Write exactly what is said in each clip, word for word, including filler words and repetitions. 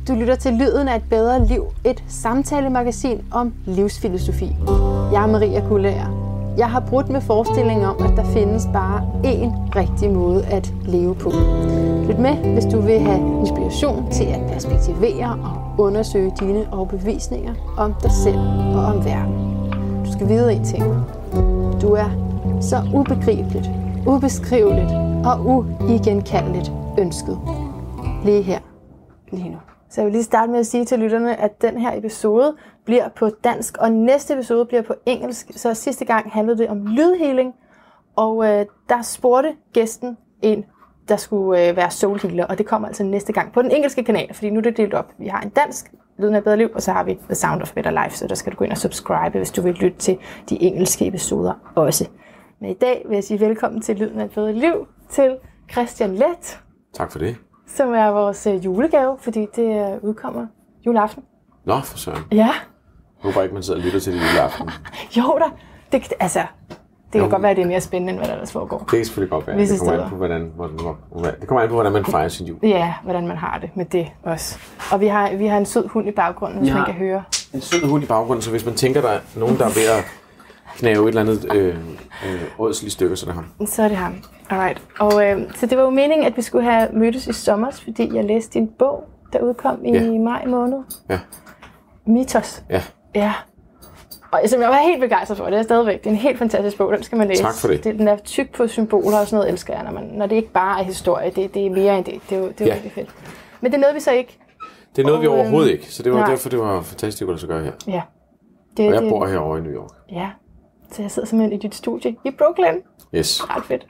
Du lytter til Lyden af et bedre liv, et samtalemagasin om livsfilosofi. Jeg er Maria Kullager. Jeg har brudt med forestillingen om, at der findes bare én rigtig måde at leve på. Lyt med, hvis du vil have inspiration til at perspektivere og undersøge dine overbevisninger om dig selv og om verden. Du skal vide én ting. Du er så ubegribeligt, ubeskriveligt og uigenkaldeligt ønsket. Lige her, lige nu. Så jeg vil lige starte med at sige til lytterne, at den her episode bliver på dansk, og næste episode bliver på engelsk. Så sidste gang handlede det om lydhealing, og øh, der spurgte gæsten en, der skulle øh, være soulhealer, og det kommer altså næste gang på den engelske kanal, fordi nu er det delt op. Vi har en dansk, Lyden af et bedre liv, og så har vi The Sound of Better Life, så der skal du gå ind og subscribe, hvis du vil lytte til de engelske episoder også. Men i dag vil jeg sige velkommen til Lyden af et bedre liv til Christian Leth. Tak for det. Som er vores julegave, fordi det udkommer juleaften. Nå, for søren. Ja. Jeg håber ikke, man sidder og lytter til det juleaften. Jo da. Det, altså, det kan jo godt være, at det er mere spændende, end hvad der ellers foregår. Det kan selvfølgelig godt være. Det kommer, an på, hvordan, hvordan, det kommer an på, hvordan man fejrer sin jul. Ja, hvordan man har det med det også. Og vi har, vi har en sød hund i baggrunden, hvis ja, man kan høre. En sød hund i baggrunden, så hvis man tænker, der er nogen, der er ved at knæve et eller andet øh, øh, ådsligt stykke, så er det ham. Så er det ham. Alright. Og øh, så det var jo meningen, at vi skulle have mødtes i sommer, fordi jeg læste din bog, der udkom i ja. maj måned. Ja. Mythos. Ja. Ja. Og som jeg var helt begejstret for, det er stadigvæk. Det er en helt fantastisk bog, den skal man læse. Tak for det. det den er tyk på symboler og sådan noget, elsker jeg, når, man, når det ikke bare er historie, det, det er mere end det. Det er jo, det er jo ja. virkelig fedt. Men det nåede vi så ikke. Det er noget, og, vi overhovedet ikke, så det var nej. derfor, det var fantastisk, at du så gøre her. Ja. Det, og jeg det, bor herovre i New York. Ja, så jeg sidder simpelthen i dit studie i Brooklyn. Yes. Ret fedt.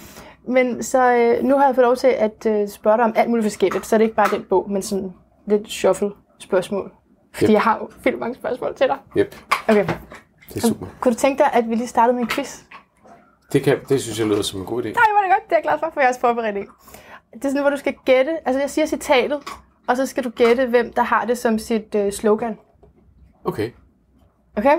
Men så øh, nu har jeg fået lov til at øh, spørge dig om alt muligt forskelligt, så er det ikke bare den bog, men sådan lidt shuffle spørgsmål. Fordi yep. jeg har jo vildt mange spørgsmål til dig. Yep. Okay. Det er super. Kunne du tænke dig, at vi lige startede med en quiz? Det, kan, det synes jeg lyder som en god idé. Nej, var det godt. Det er jeg glad for, for jeres forberedning. Det er sådan, hvor du skal gætte. Altså, jeg siger citatet, og så skal du gætte, hvem der har det som sit øh, slogan. Okay. Okay?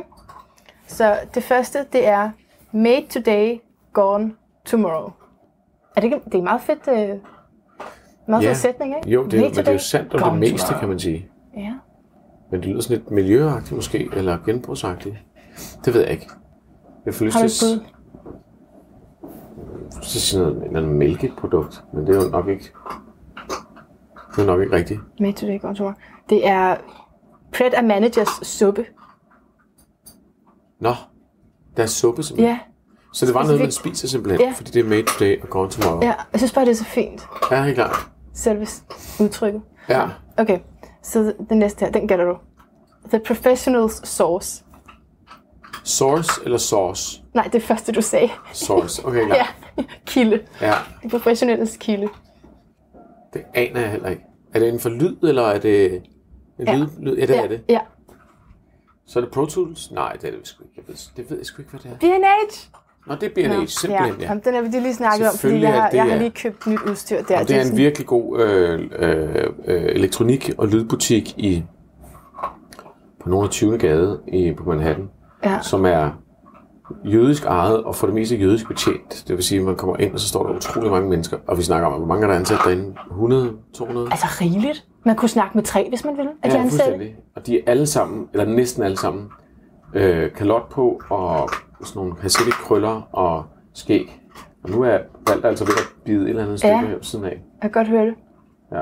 Så det første, det er Made today, gone tomorrow. Er det ikke, det er en meget fedt, øh, meget ja. fed sætning, ikke? Jo, det er, men det er jo sandt om det meste, tomorrow. Kan man sige. Ja. Men det lyder sådan lidt miljøagtigt måske, eller genbrugsagtigt. Det ved jeg ikke. Jeg får lyst har du til at s- sige noget, noget mælkeprodukt, men det er jo nok ikke, det er nok ikke rigtigt. Made today, gone tomorrow. Det er Pret a Managers suppe. Nå, der er suppe simpelthen. Ja. Så det var noget, man spiser simpelthen, ja. fordi det er made today og gone tomorrow. Ja, jeg synes bare, det er så fint. Ja, helt klart. Selve udtrykket. Ja. Okay, så den næste her, den gætter du. The Professional's Source. Source eller sauce? Nej, det første, du sagde. Source, okay, klart. Ja, kilde. Ja. Det professionelles kilde. Det aner jeg heller ikke. Er det inden for lyd, eller er det en ja. lyd, lyd? Ja, det ja. er det. Ja. Så er det Pro Tools? Nej, det er det sgu ikke. Jeg ved, det ved jeg sgu ikke, hvad det er. B and H. Nå, det er B and H, ja. simpelthen, ja. Jamen, den har vi lige snakket om, fordi jeg har, det, jeg har lige købt nyt udstyr der. Og det er en virkelig god øh, øh, øh, elektronik- og lydbutik i på nogle af tyvende gade i, på Manhattan, ja. som er jødisk ejet og for det meste jødisk betjent. Det vil sige, at man kommer ind, og så står der utrolig mange mennesker, og vi snakker om, hvor mange er der ansat derinde? hundrede, to hundrede? Altså rigeligt. Man kunne snakke med tre, hvis man ville, at ja, de ansatte. Fuldstændig. Og de er alle sammen, eller næsten alle sammen, øh, kalot på og sådan nogle hasidic-krøller og skæg. Og nu er Valter altså ved at bide et eller andet stykke ja. her på siden af. Jeg kan godt høre det. Ja.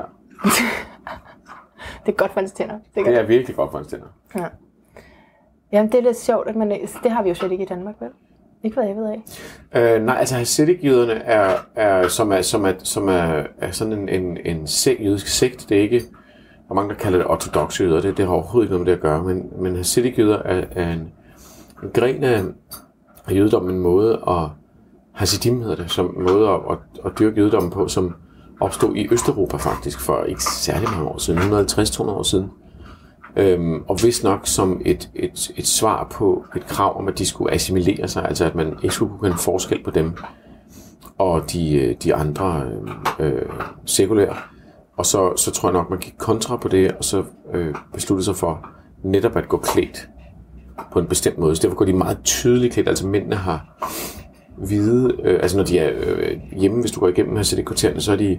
Det er godt for hans tænder. Det er, det er virkelig godt for hans tænder. Ja. Jamen, det er lidt sjovt, at man... Det har vi jo slet ikke i Danmark, vel? Ikke hvad jeg ved af. Øh, nej, altså hasidic-jøderne er, er, som er, som er, som er, er sådan en, en, en sek, jødisk sekt. Det er ikke... Der er mange, der kalder det ortodoxe jøder. Det, det har overhovedet ikke noget med det at gøre. Men, men hasidic-jøder er, er en, en gren af, af jødedommen, en måde at... Hasidim hedder det, som en måde at, at, at dyrke jødedommen på, som opstod i Østeuropa faktisk for ikke særlig mange år siden, et hundrede og halvtreds til to hundrede år siden. Øhm, og vist nok som et, et, et svar på et krav om, at de skulle assimilere sig, altså at man ikke skulle kunne gøre en forskel på dem og de, de andre øh, sekulære. Og så, så tror jeg nok, man gik kontra på det, og så øh, besluttede sig for netop at gå klædt på en bestemt måde. Så derfor går de meget tydeligt klædt, altså mændene har hvide, øh, altså når de er øh, hjemme, hvis du går igennem her, så det kvartererne, så er de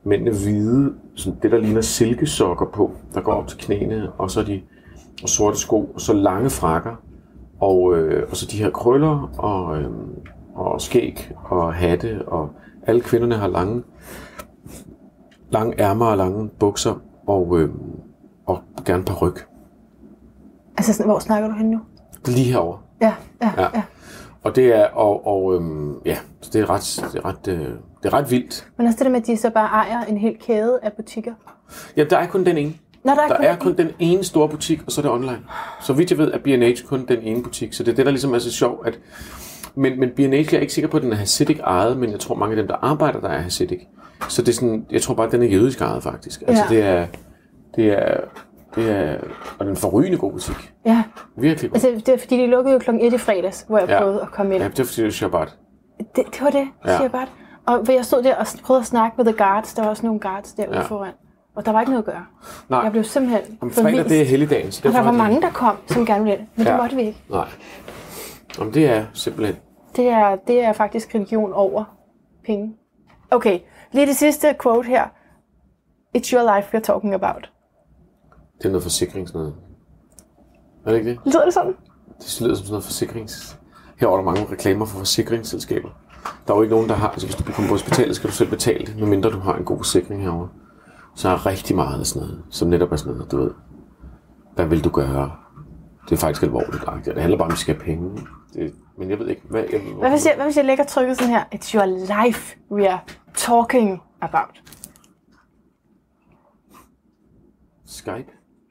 mændene hvide, sådan det der ligner silkesokker på, der går op til knæene, og så de og sorte sko, og så lange frakker, og, øh, og så de her krøller, og, øh, og skæg, og hatte, og alle kvinderne har lange, lange ærmer og lange bukser, og, øh, og gerne paryk. Altså, hvor snakker du hen nu? Lige herovre. Ja, ja, ja. ja. Og det er, og, og øhm, ja, det er ret, det er ret, øh, det er ret vildt. Men også det der med, at de så bare ejer en hel kæde af butikker. Ja, der er kun den ene. Nå, der er, der kun, er kun den ene store butik, og så er det online. Så vidt jeg ved, er B and H kun den ene butik. Så det er det, der ligesom er så sjovt. At, men, men B and H, jeg er ikke sikker på, at den er Hasidic ejet, men jeg tror, mange af dem, der arbejder, der er Hasidic. Så det er sådan, jeg tror bare, at den er jødisk ejet, faktisk. Altså, ja. det er, det er, det er, og den forrygende god butik. Ja. Virkelig god. Altså, det er fordi, de lukkede jo klokken et i fredags, hvor jeg ja. prøvede at komme ind. Ja, det er fordi, det er Shabbat. Det, det var det, ja. Shabbat. Og hvor jeg stod der og prøvede at snakke med the guards, der var også nogle guards derude ja. foran. Og der var ikke noget at gøre. Nej. Jeg blev simpelthen Om fredag, det er helligdagen. Og der var det... mange, der kom, som gerne ville, men ja. det måtte vi ikke. Nej. Om det er simpelthen... Det er, det er faktisk religion over penge. Okay, lige det sidste quote her. It's your life we're talking about. Det er noget forsikringsnød. Er det ikke det? Lyder det sådan? Det lyder som sådan noget forsikrings... Her er der mange reklamer for forsikringsselskaber. Der er jo ikke nogen, der har... Altså, hvis du kommer på hospitalet, skal du selv betale det, medmindre du har en god forsikring herovre. Så er rigtig meget af sådan noget, som netop er sådan noget, du ved. Hvad vil du gøre? Det er faktisk alvorligt. Det handler bare om, at vi skal have penge. Det, men jeg ved ikke, hvad... Jeg, hvad, hvis jeg, hvad hvis jeg lægger trykket sådan her? It's your life we are talking about. Skype?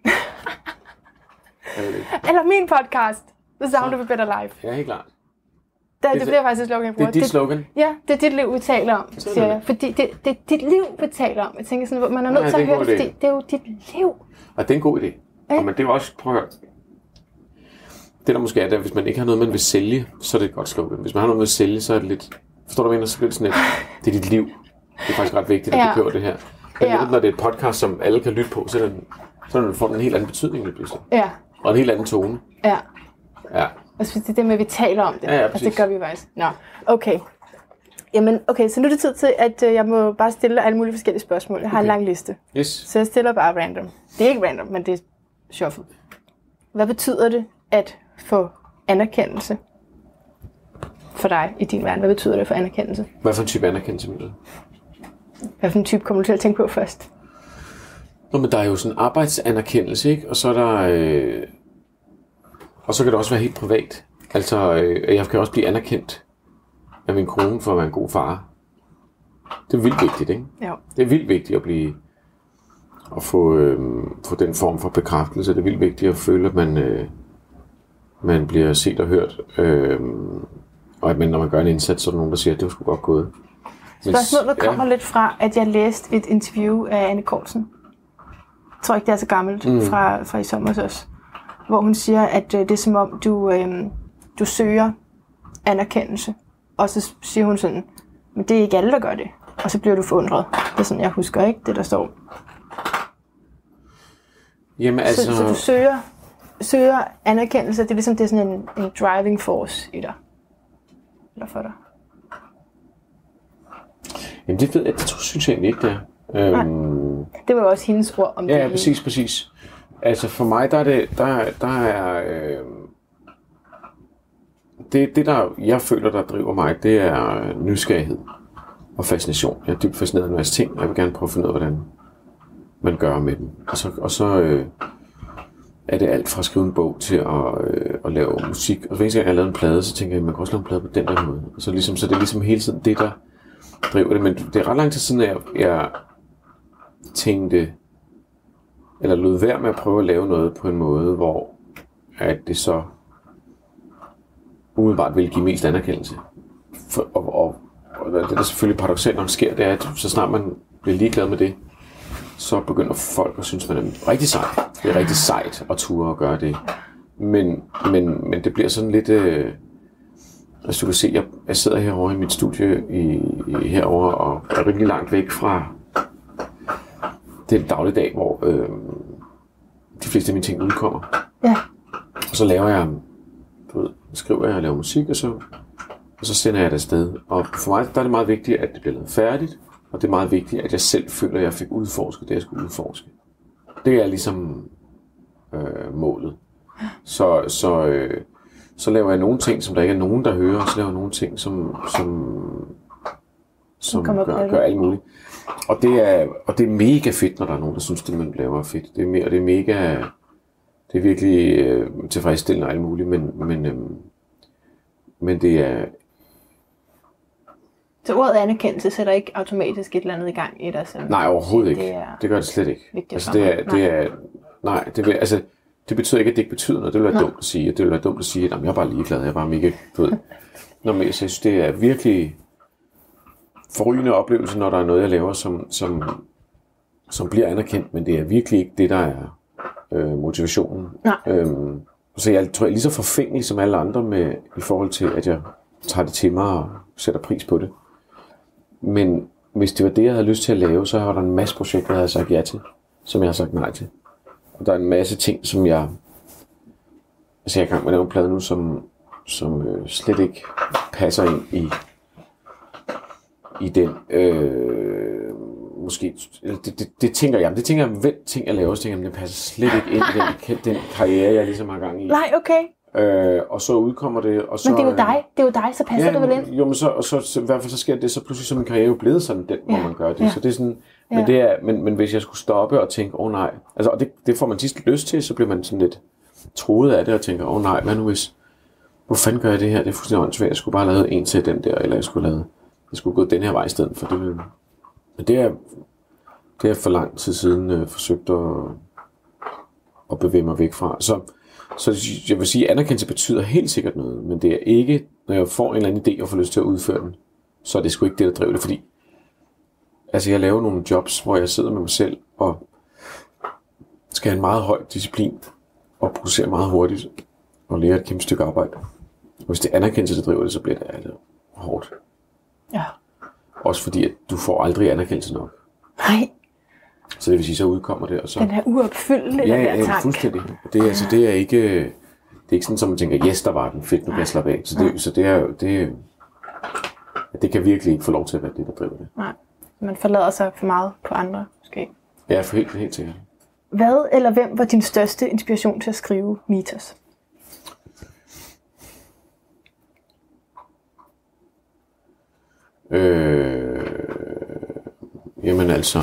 Eller min podcast, The Sound of a Better Life. Ja, helt klart. Det, det, det bliver faktisk et slogan, jeg bruger. Det er dit slogan? Ja, det er dit liv, vi taler om, siger jeg. Fordi det, det er dit liv, vi taler om. Jeg tænker sådan, man er nødt ja, til at høre det, fordi det er jo dit liv. Og det er en god idé. Ja. Og men det er jo også, prøv at høre. Det der måske er, at hvis man ikke har noget, man vil sælge, så er det et godt slogan. Hvis man har noget, man vil sælge, så er det lidt... Forstår du, hvad jeg mener? Så bliver det sådan et... Det er dit liv. Det er faktisk ret vigtigt, at ja. du kører det her. Men ja. når det er et podcast, som alle kan lytte på, så, er den, så får den en helt anden betydning lige pludselig. Ja. Og en helt anden tone. Ja. Ja. Altså, det er det med, at vi taler om det. Ja, ja, altså, det gør vi faktisk. Nå, okay. Jamen, okay, så nu er det tid til, at jeg må bare stille alle mulige forskellige spørgsmål. Jeg har okay. en lang liste. Yes. Så jeg stiller bare random. Det er ikke random, men det er shuffle. Hvad betyder det at få anerkendelse for dig i din verden? Hvad betyder det for anerkendelse? Hvad for en type anerkendelse mener du? Hvad for en type kommer du til at tænke på først? Nå, men der er jo sådan arbejdsanerkendelse, ikke? Og så er der... Øh... Og så kan det også være helt privat. Altså, øh, jeg kan også blive anerkendt af min kone for at være en god far. Det er vildt vigtigt, ikke? Ja. Det er vildt vigtigt at blive... At få, øh, få den form for bekræftelse. Det er vildt vigtigt at føle, at man, øh, man bliver set og hørt. Øh, og at man, når man gør en indsats, så er der nogen, der siger, at det var sgu godt gået. Spørgsmålet ja. kommer lidt fra, at jeg læste et interview af Anne Kortsen. Jeg tror ikke, det er så gammelt, mm. fra, fra i sommer også. Hvor hun siger, at øh, det er som om, du, øh, du søger anerkendelse. Og så siger hun sådan, men det er ikke alle, der gør det. Og så bliver du forundret. Det er sådan, jeg husker ikke det, der står. Jamen, altså... så, så du søger, søger anerkendelse, det er ligesom det er sådan en, en driving force i dig. Eller for dig. Jamen det ved jeg, det tror, synes jeg egentlig ikke, det er. Øhm... Det var jo også hendes ord om ja, det. Ja, præcis, præcis. Altså for mig, der er det, der, der er... Øh... Det, det, der jeg føler, der driver mig, det er nysgerrighed og fascination. Jeg er dybt fascineret af en masse ting, og jeg vil gerne prøve at finde ud af, hvordan man gør med dem. Og så, og så øh, er det alt fra at skrive en bog til at, øh, at lave musik. Og hver gang jeg har lavet en plade, så tænker jeg, at man kan også lave en plade på den der måde. Og så, ligesom, så det er ligesom hele tiden det, der driver det. Men det er ret lang tid siden, at jeg, jeg tænkte, eller lod være med at prøve at lave noget på en måde, hvor at det så umiddelbart vil give mest anerkendelse. For, og, og, og det, der selvfølgelig paradoksalt nok sker, det er, at så snart man bliver ligeglad med det, så begynder folk at synes, man er rigtig sej. Det er rigtig sejt at ture og gøre det. Men, men, men det bliver sådan lidt... Øh, altså du kan se, jeg, jeg sidder herovre i mit studie i, i, herovre og er rigtig langt væk fra den dagligdag, hvor øh, de fleste af mine ting udkommer. Ja. Og så laver jeg, du ved, skriver jeg og laver musik, og så, og så sender jeg det afsted. Og for mig der er det meget vigtigt, at det bliver lavet færdigt, Og det er meget vigtigt, at jeg selv føler, at jeg fik udforsket det, jeg skulle udforske. Det er ligesom øh, målet. Så, så, øh, så laver jeg nogle ting, som der ikke er nogen, der hører, og så laver jeg nogle ting, som, som, som gør, gør alt muligt. Og det, er, og det er mega fedt, når der er nogen, der synes, det man laver er fedt. Det er, me, og det er mega, det er virkelig øh, tilfredsstillende og alt muligt, men, men, øh, men det er... Så ordet anerkendelse sætter ikke automatisk et eller andet i gang i dig? Sådan. Nej, overhovedet ikke. Det, det gør det slet ikke. Altså, det er, det er, nej, det, vil, altså, det betyder ikke, at det ikke betyder noget. Det vil være nej. dumt at sige. Det vil være dumt at sige, at jeg er bare ligeglad. Jeg er bare mega fed. Når jeg synes, det er virkelig forrygende oplevelse, når der er noget, jeg laver, som, som, som bliver anerkendt, men det er virkelig ikke det, der er øh, motivationen. Øhm, så jeg tror, jeg er lige så forfængelig som alle andre med, i forhold til, at jeg tager det til mig og sætter pris på det. Men hvis det var det, jeg havde lyst til at lave, så var der en masse projekter, jeg havde sagt ja til, som jeg har sagt nej til. Og der er en masse ting, som jeg... Altså jeg er i gang med at lave en plade nu, som, som øh, slet ikke passer ind i, i den... Øh, måske... Det, det, det tænker jeg, det tænker jeg, hvem ting jeg laver, så tænker jeg, det passer slet ikke ind i den, den karriere, jeg ligesom har gang i. Nej, okay. Øh, og så udkommer det, og så... Men det er jo dig, det er jo dig, så passer ja, det vel ind? Jo, men så, og så, så, i hvert fald så sker det, så pludselig så min karriere jo blevet sådan den, ja. Hvor man gør det. Ja. Så det er sådan, ja. men, det er, men, men hvis jeg skulle stoppe og tænke, åh oh, nej, altså, og det, det får man tit lyst til, så bliver man sådan lidt troet af det, og tænker, åh oh, nej, hvad nu hvis, hvor fanden gør jeg det her? Det er fuldstændig åndssvagt, jeg skulle bare lave en til den der, eller jeg skulle lave, jeg skulle gå den her vej i stedet for det. Men det er, det er for lang tid siden øh, forsøgt at, at bevæge mig væk fra. Så Så jeg vil sige, at anerkendelse betyder helt sikkert noget, men det er ikke, når jeg får en eller anden idé og får lyst til at udføre den, så er det sgu ikke det, der driver det, fordi altså jeg laver nogle jobs, hvor jeg sidder med mig selv og skal have en meget høj disciplin og producere meget hurtigt og lære et kæmpe stykke arbejde. Og hvis det er anerkendelse, der driver det, så bliver det altså hårdt. Ja. Også fordi, at du får aldrig anerkendelse nok. Nej. Så det vil sige, så udkommer det, og så... Den her uopfyldende ja, der ja, tank. fuldstændig. Det er, altså, det er ikke... Det er ikke sådan, som man tænker, yes, der var den, fedt, nu kan jeg slappe af. Så det, så det er jo... Det, det kan virkelig ikke få lov til at være det, der driver det. Nej, man forlader sig for meget på andre, måske. Ja, for helt, helt sikkert. Hvad eller hvem var din største inspiration til at skrive Mitos? Øh... Jamen altså...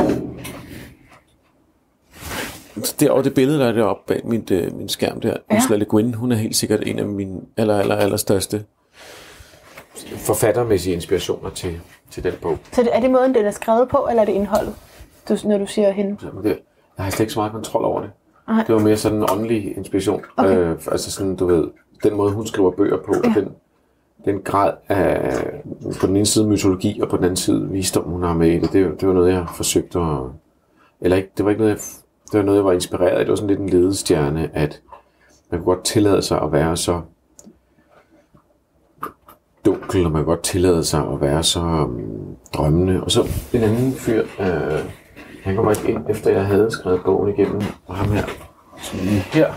Derovre det billede, der er deroppe bag min, øh, min skærm der, ja. Ursula Le Guin, hun er helt sikkert en af mine aller, aller, aller største forfattermæssige inspirationer til, til den bog. Så det, er det måden, den er skrevet på, eller er det indholdet, du, når du siger hende? Det, jeg har slet ikke så meget kontrol over det. Ej. Det var mere sådan en åndelig inspiration. Okay. Øh, altså sådan, du ved, den måde, hun skriver bøger på, ja. den, den grad af, på den ene side mytologi, og på den anden side visdom, hun har med i det, det, det var noget, jeg har forsøgt at... Eller ikke, det var ikke noget, jeg... Det var noget, jeg var inspireret af. Det var sådan lidt en ledestjerne, at man kunne godt tillade sig at være så dunkel, og man kunne godt tillade sig at være så um, drømmende. Og så en anden fyr, øh, han kom ikke ind, efter jeg havde skrevet bogen igennem, og ham her, som lige her,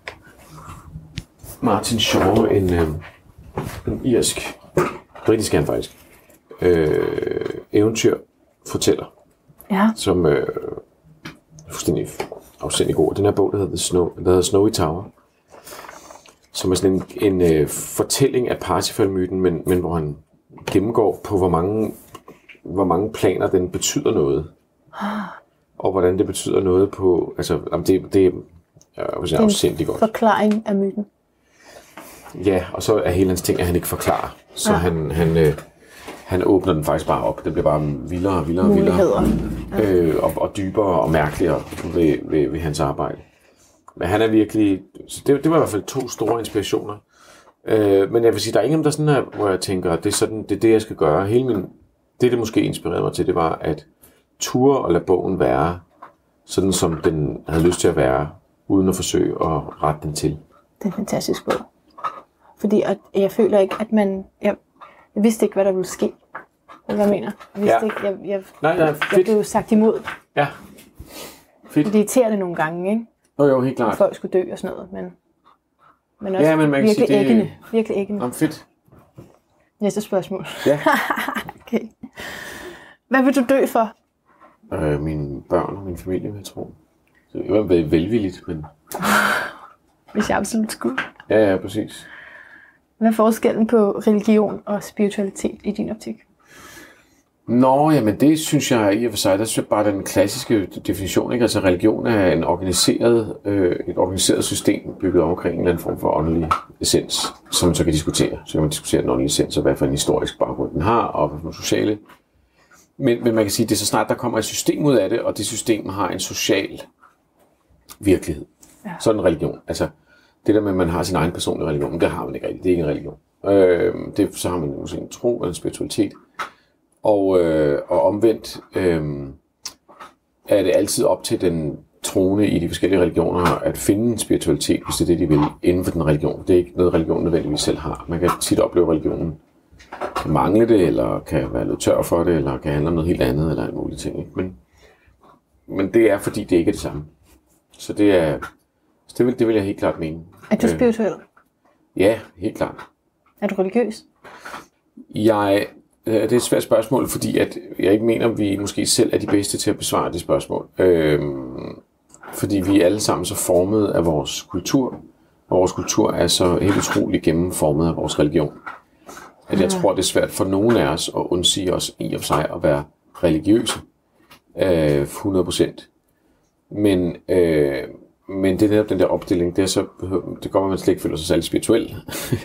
Martin Shaw, en, øh, en irsk, britisk han faktisk, øh, eventyrfortæller, ja. som... Øh, fuldstændig afsindig god. Den her bog, der hedder, The Snow, der hedder Snowy Tower, som er sådan en, en øh, fortælling af Parsifal-myten, men, men hvor han gennemgår på, hvor mange, hvor mange planer den betyder noget. Og hvordan det betyder noget på... Altså, det, det er afsindig godt. Forklaring af myten. Ja, og så er hele hans ting, at han ikke forklarer. Så ja. han... han øh, Han åbner den faktisk bare op. Det bliver bare vildere og vildere og vildere. Ja. Øh, og, og dybere og mærkeligere ved, ved, ved hans arbejde. Men han er virkelig... Det, det var i hvert fald to store inspirationer. Øh, men jeg vil sige, der er ingen, der sådan er, hvor jeg tænker, at det er, sådan, det er det, jeg skal gøre. Hele min, det, det måske inspirerede mig til, det var at ture og lade bogen være sådan, som den havde lyst til at være, uden at forsøge at rette den til. Det er en fantastisk bog. Fordi at jeg føler ikke, at man... Jeg, Jeg vidste ikke, hvad der ville ske. Hvad jeg mener. Jeg vidste ja. ikke, jeg, jeg, nej, nej, jeg blev sagt imod. Ja, fedt. Det irriterer det nogle gange, ikke? Jo, jo, helt klart. At folk skulle dø og sådan noget, men, men også ja, men man kan virkelig sige, det... æggende. Virkelig æggende. Jamen, fedt. Næste spørgsmål. Ja. Okay. Hvad vil du dø for? Øh, mine børn og min familie, vil jeg tro. Så det var velvilligt, men... Hvis jeg absolut skulle. Ja, ja, præcis. Hvad er forskellen på religion og spiritualitet i din optik? Nå, jamen det synes jeg i og for sig, der synes jeg bare den klassiske definition, ikke? Altså religion er en organiseret, øh, et organiseret system bygget omkring en eller anden form for åndelig essens, som man så kan diskutere. Så kan man diskutere den åndelige essens, og hvad for en historisk baggrund den har, og hvad for nogle sociale. Men, men man kan sige, at det er så snart, der kommer et system ud af det, og det system har en social virkelighed. Ja. Sådan en religion. Altså det der med, at man har sin egen personlige religion, det har man ikke rigtigt. Det er ikke en religion. Øh, det, så har man måske en tro eller en spiritualitet. Og, øh, og omvendt øh, er det altid op til den troende i de forskellige religioner at finde en spiritualitet, hvis det er det, de vil, inden for den religion. Det er ikke noget, religion nødvendigvis selv har. Man kan tit opleve, at religionen kan mangle det, eller kan være lidt tør for det, eller kan handle om noget helt andet, eller en mulig ting. Ikke? Men, men det er, fordi det ikke er det samme. Så det er, så det vil, det vil jeg helt klart mene. Er du spirituel? Øh, ja, helt klart. Er du religiøs? Jeg... Det er et svært spørgsmål, fordi at jeg ikke mener, at vi måske selv er de bedste til at besvare det spørgsmål. Øhm, fordi vi er alle sammen så formet af vores kultur, og vores kultur er så helt utroligt gennemformet af vores religion. At jeg tror, det er svært for nogen af os at undsige os i og for sig at være religiøse. Øh, hundrede procent. Men, øh, men det er netop den der opdeling, det er så, det går, at man slet ikke føler sig særlig spirituel.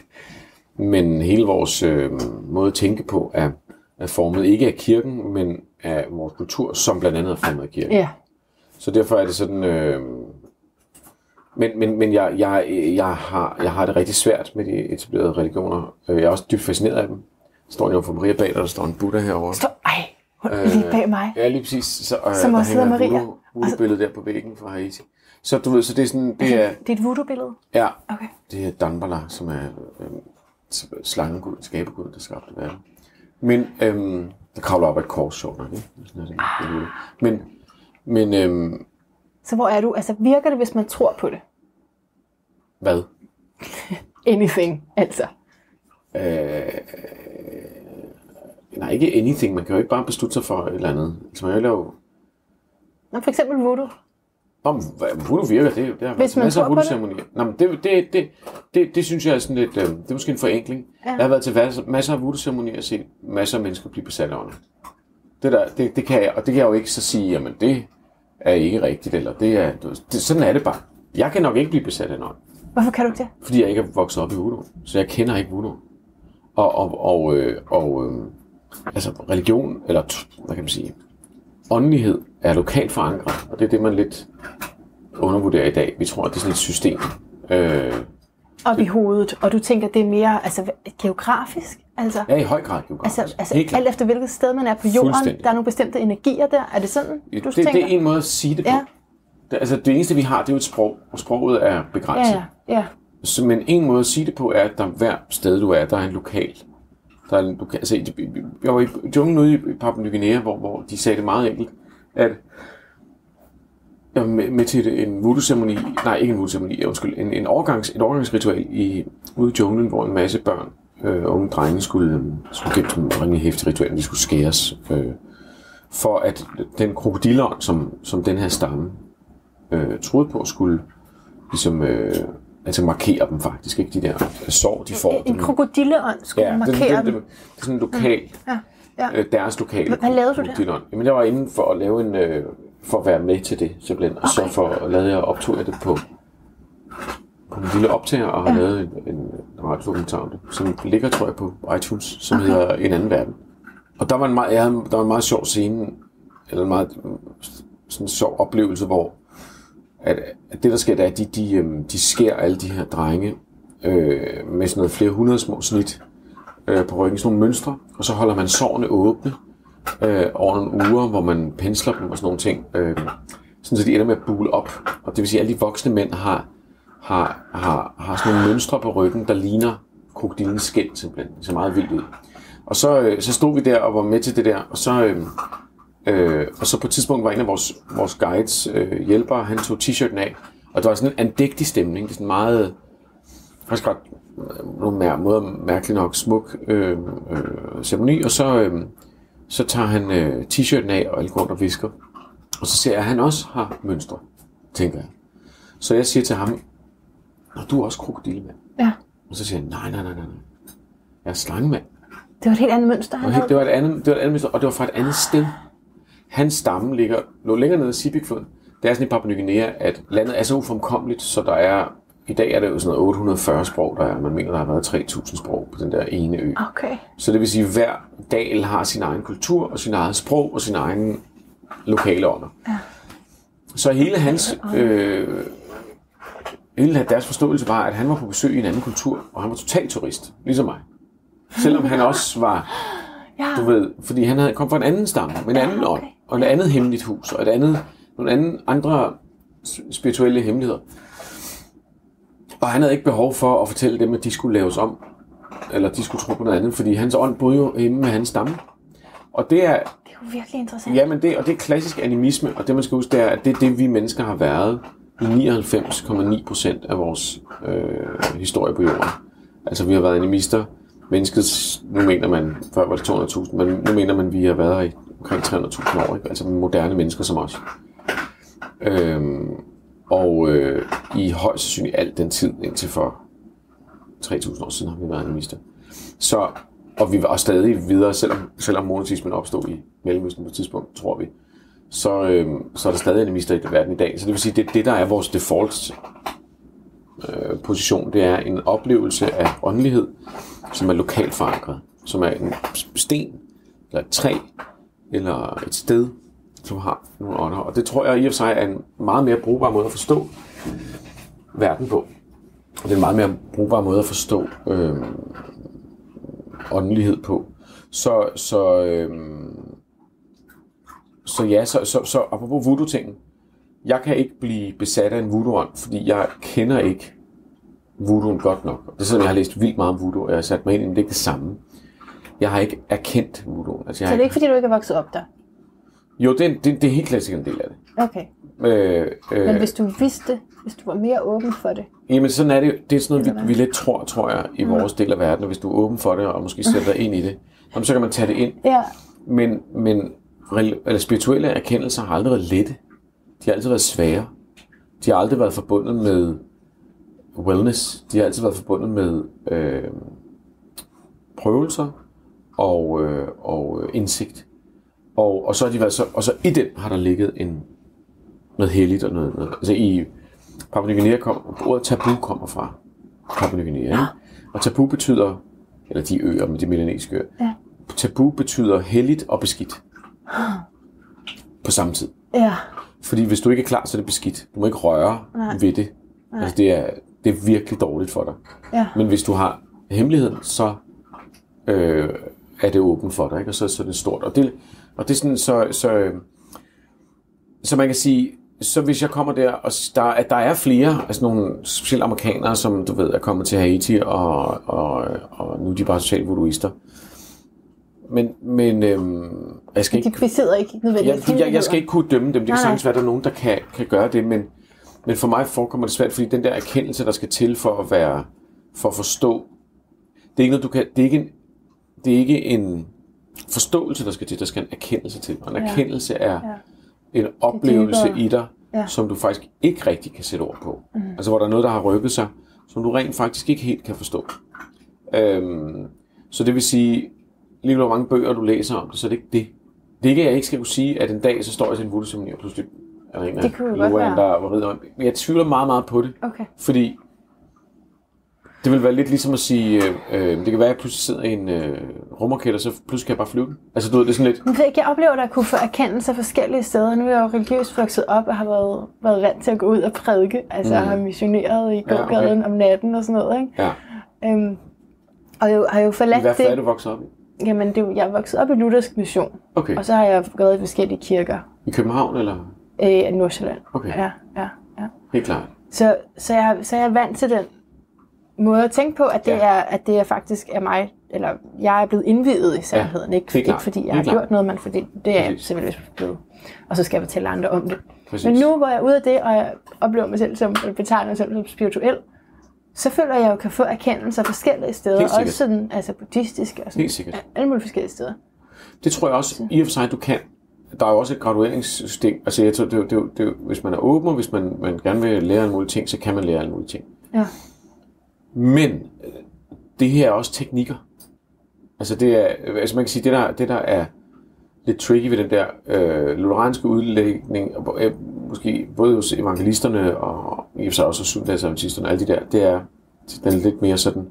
Men hele vores øh, måde at tænke på er, er formet ikke af kirken, men af vores kultur, som blandt andet er formet af kirken. Ja. Så derfor er det sådan... Øh, men men, men jeg, jeg, jeg, har, jeg har det rigtig svært med de etablerede religioner. Jeg er også dybt fascineret af dem. Der står jo for Maria bag, der står en Buddha herovre. Står, ej, hun er lige bag mig. Ja, lige præcis. Så, øh, som også hedder Maria. Voodoo-billede der på væggen fra Haiti. Så du ved, så det er sådan... Det er, det er et voodoo-billede? Ja. Okay. Det er Danbala, som er... Øh, slangegud, skabegud, der skabte verden. Men øhm, der kravler op af et kors, sjovt nok, ikke? Ah. Men, men øhm, så hvor er du? Altså virker det, hvis man tror på det? Hvad? Anything, altså. Øh, nej, ikke anything. Man kan jo ikke bare beslutte sig for et eller andet. Altså man kan jo lave... Nå, for eksempel voodoo. Om voodoo virker, det, det er hvis man masser af tror på voodoo-ceremonier. Nå, men det, det, det, det, det synes jeg er sådan lidt, øh, det er måske en forenkling. Ja. Jeg har været til masser af voodoo-ceremonier og set masser af mennesker blive besat af ånden. Det der, det, det kan jeg, og det kan jeg jo ikke så sige, jamen det er ikke rigtigt, eller det er, det, sådan er det bare. Jeg kan nok ikke blive besat af en ånd. Hvorfor kan du ikke det? Fordi jeg ikke er vokset op i voodoo, så jeg kender ikke voodoo. Og, og, og, øh, og øh, altså religion, eller hvad kan man sige, åndelighed er lokalt forankret, og det er det, man lidt undervurderer i dag. Vi tror, at det er sådan et system. Øh, Op i hovedet, og du tænker, det er mere altså, geografisk? Altså, ja, i høj grad geografisk. Altså, altså alt efter hvilket sted man er på jorden, der er nogle bestemte energier der. Er det sådan, du det, tænker? Det er en måde at sige det på. Ja. Det, altså, det eneste, vi har, det er jo et sprog, og sproget er begrænset. Ja, ja, ja. Så, men en måde at sige det på er, at der hver sted, du er, der er en lokal. Der er en lokal altså, jeg var i junglen ude i Papua Ny Guinea, hvor, hvor de sagde det meget enkelt, at jeg var med, med til en voodoo-ceremoni, nej, ikke en voodoo-ceremoni, undskyld, en, en overgangs, et overgangsritual i, ude i junglen, hvor en masse børn, øh, unge drenge, skulle, skulle gennem sådan en rimelig hæftig ritual, de skulle skæres, øh, for at den krokodilleånd, som, som den her stamme øh, troede på, skulle ligesom, øh, altså markere dem faktisk, ikke de der sår, de får. En krokodilleånd skulle ja, markere det, det, dem? Det, det er sådan en lokal, ja, ja. Øh, deres lokale Hvad lavede du der? Jamen, jeg var inde for at lave en, øh, for at være med til det, simpelthen. Og okay. Så for at lade jeg optog jeg det på, på en lille optager, og har ja. lavet en, en radiodokumentar om det, som ligger, tror jeg, på iTunes, som okay. hedder En anden verden. Og der var en meget, jeg havde, der var en meget sjov scene, eller en meget sådan en sjov oplevelse, hvor at, at det, der sker, det er, at de, de, de skærer alle de her drenge øh, med sådan noget flere hundrede små snit øh, på ryggen, sådan nogle mønstre, og så holder man sårene åbne øh, over nogle uger, hvor man pensler dem og sådan nogle ting, øh, sådan så de ender med at bule op. Og det vil sige, at alle de voksne mænd har, har, har, har sådan nogle mønstre på ryggen, der ligner krokodillens skæld simpelthen. Det ser meget vildt ud. Og så, øh, så stod vi der og var med til det der, og så... Øh, Øh, og så på et tidspunkt var en af vores, vores guides øh, hjælpere, han tog t-shirten af, og det var sådan en andægtig stemning, det er sådan meget, faktisk ret, nogle mær- måder mærkeligt nok smuk øh, øh, ceremoni, og så, øh, Så tager han øh, t-shirten af, og alle går rundt og visker. Og så ser jeg, at han også har mønstre, tænker jeg. Så jeg siger til ham, nå, du er også krokodillemand. Ja. Og så siger han, nej, nej, nej, nej. Jeg er slangemand. Det var et helt andet mønster, han havde. Det var et andet, det var et andet mønster, og det var fra et andet sted. Hans stamme ligger, lå længere nede i Sibikfloden. Det er sådan i Papua Ny Guinea, at landet er så ufremkommeligt, så der er, i dag er det jo sådan noget otte hundrede og fyrre sprog, der er, man mener, der har været tre tusind sprog på den der ene ø. Okay. Så det vil sige, at hver dal har sin egen kultur, og sin egen sprog, og sin egen lokale ånder. Ja. Så hele hans, øh, hele deres forståelse var, at han var på besøg i en anden kultur, og han var totalt turist, ligesom mig. Selvom han også var, ja. du ved, fordi han havde, kom fra en anden stamme, med en ja, anden ånd, okay. og et andet hemmeligt hus, og et andet, nogle anden, andre spirituelle hemmeligheder. Og han havde ikke behov for at fortælle dem, at de skulle laves om, eller de skulle tro på noget andet, fordi hans ånd boede jo hjemme med hans stamme. Og det er... Det er jo virkelig interessant. Ja, men det, og det er klassisk animisme, og det man skal huske, det er, at det er det, vi mennesker har været i nioghalvfems komma ni procent af vores øh, historie på jorden. Altså, vi har været animister. Mennesket, nu mener man, før var det to hundrede tusind, men nu mener man, at vi har været her i omkring tre hundrede tusind år, ikke? Altså moderne mennesker som os. Øhm, og øh, i højst sandsynligt alt den tid, indtil for tre tusind år siden, har vi været animister. Så, og vi var stadig videre, selvom, selvom monoteismen opstod i Mellemøsten på et tidspunkt, tror vi, så, øh, så er der stadig animister i verden i dag. Så det vil sige, det det, der er vores default øh, position, det er en oplevelse af åndelighed, som er lokalt forankret, som er en sten, eller et træ, eller et sted, som har nogle ånder. Og det tror jeg i og for sig er en meget mere brugbar måde at forstå verden på. Og det er en meget mere brugbar måde at forstå øh, åndelighed på. Så, så, øh, så ja, så, så, så apropos voodoo-tingen. Jeg kan ikke blive besat af en voodoo-ånd, fordi jeg kender ikke voodooen godt nok. Det er sådan, jeg har læst vildt meget om voodoo, og jeg har sat mig ind i, men det er ikke det samme. Jeg har ikke erkendt voodoo. Altså, så det er ikke, fordi du ikke er vokset op der? Jo, det er, det, det er helt klassisk en del af det. Okay. Øh, øh, men hvis du vidste, hvis du var mere åben for det? Jamen, sådan er det jo. Det er sådan noget, vi, vi lidt tror, tror jeg, i mm. vores del af verden. Og hvis du er åben for det, og måske sætter dig ind i det, så kan man tage det ind. Ja. Men, men eller spirituelle erkendelser har aldrig været lette. De har altid været svære. De har aldrig været forbundet med wellness. De har altid været forbundet med øh, prøvelser og, øh, og indsigt. Og, og, så har de været så, og så i den har der ligget en, noget helligt og noget, noget. Altså i Papua Ny Guinea kom, ordet tabu kommer fra Papua Ny Guinea. Ja. Og tabu betyder, eller de øer, med de melanesiske øer, ja. Tabu betyder helligt og beskidt. På samme tid. Ja. Fordi hvis du ikke er klar, så er det beskidt. Du må ikke røre Nej. ved det. Nej. Altså det er, det er virkelig dårligt for dig. Ja. Men hvis du har hemmeligheden, så øh, er det åbent for dig, ikke? Og så, så er det stort. Og det, og det er sådan, så, så, så man kan sige, så hvis jeg kommer der, og der, at der er flere, altså nogle specielt amerikanere, som du ved, er kommet til Haiti, og, og, og nu er de bare sociale voodooister. Men, men øhm, jeg skal ikke... De sidder ikke nødvendigvis. Jeg, jeg, jeg skal ikke kunne dømme dem. Det kan sagtens være, at der er nogen, der kan, kan gøre det, men, men for mig forekommer det svært, fordi den der erkendelse, der skal til for at være, for at forstå, det er ikke noget, du kan, det er ikke en, det er ikke en forståelse, der skal til, der skal en erkendelse til. Og en ja. erkendelse er ja. en oplevelse i dig, ja. som du faktisk ikke rigtig kan sætte ord på. Mm. Altså hvor der er noget, der har rykket sig, som du rent faktisk ikke helt kan forstå. Øhm, så det vil sige, lige hvor mange bøger du læser om det, så er det ikke det. Det er ikke, at jeg ikke skal kunne sige, at en dag, så står jeg til en voodoo-ceremoni, og pludselig er der en af Luan, der var rider om. Jeg tvivler meget, meget på det. Okay. Fordi det vil være lidt ligesom at sige, øh, det kan være, at jeg pludselig sidder i en øh, rumraket, og så pludselig kan jeg bare flyve. Altså du ved, det er sådan lidt... Men jeg oplever, at jeg kunne få erkendelse forskellige steder. Nu er jeg jo religiøst vokset op, og har været, været vant til at gå ud og prædike. Altså jeg mm. har missioneret i gågaden ja, okay. om natten og sådan noget, ikke? Ja. Øhm, og jeg har jo forladt det... I hvad for er du vokset op i? Jamen, det, jeg er vokset op i luthersk mission, okay. og så har jeg gået i forskellige kirker. I København, eller? Øh, i Nordsjælland. Okay. Ja, ja, ja. Helt klart. Så, så, jeg, så jeg er vant til den måde at tænke på, at det, ja. er, at det er faktisk er mig, eller jeg er blevet indviet i sandheden, ja. ikke, ikke fordi jeg har klart. gjort noget, men fordi det er jeg simpelthen blevet. Og så skal jeg fortælle andre om det. Præcis. Men nu, hvor jeg er ude af det, og jeg oplever mig selv som, betegner mig selv som spirituel, så føler jeg, at jeg kan få erkendelser forskellige steder, også sådan, altså buddhistiske og sådan, alle mulige forskellige steder. Det tror jeg også, i og for sig, du kan. Der er jo også et gradueringssystem. Altså, jeg tror, det, det, det, hvis man er åben, og hvis man, man gerne vil lære alle mulige ting, så kan man lære alle mulige ting. Ja. Men det her er også teknikker. Altså, det er, altså man kan sige, det der, det der er lidt tricky ved den der øh, lutheranske udlægning, øh, måske både hos evangelisterne og i og for sig også hos syvendedagsadventisterne og alle de der, det er den lidt mere sådan,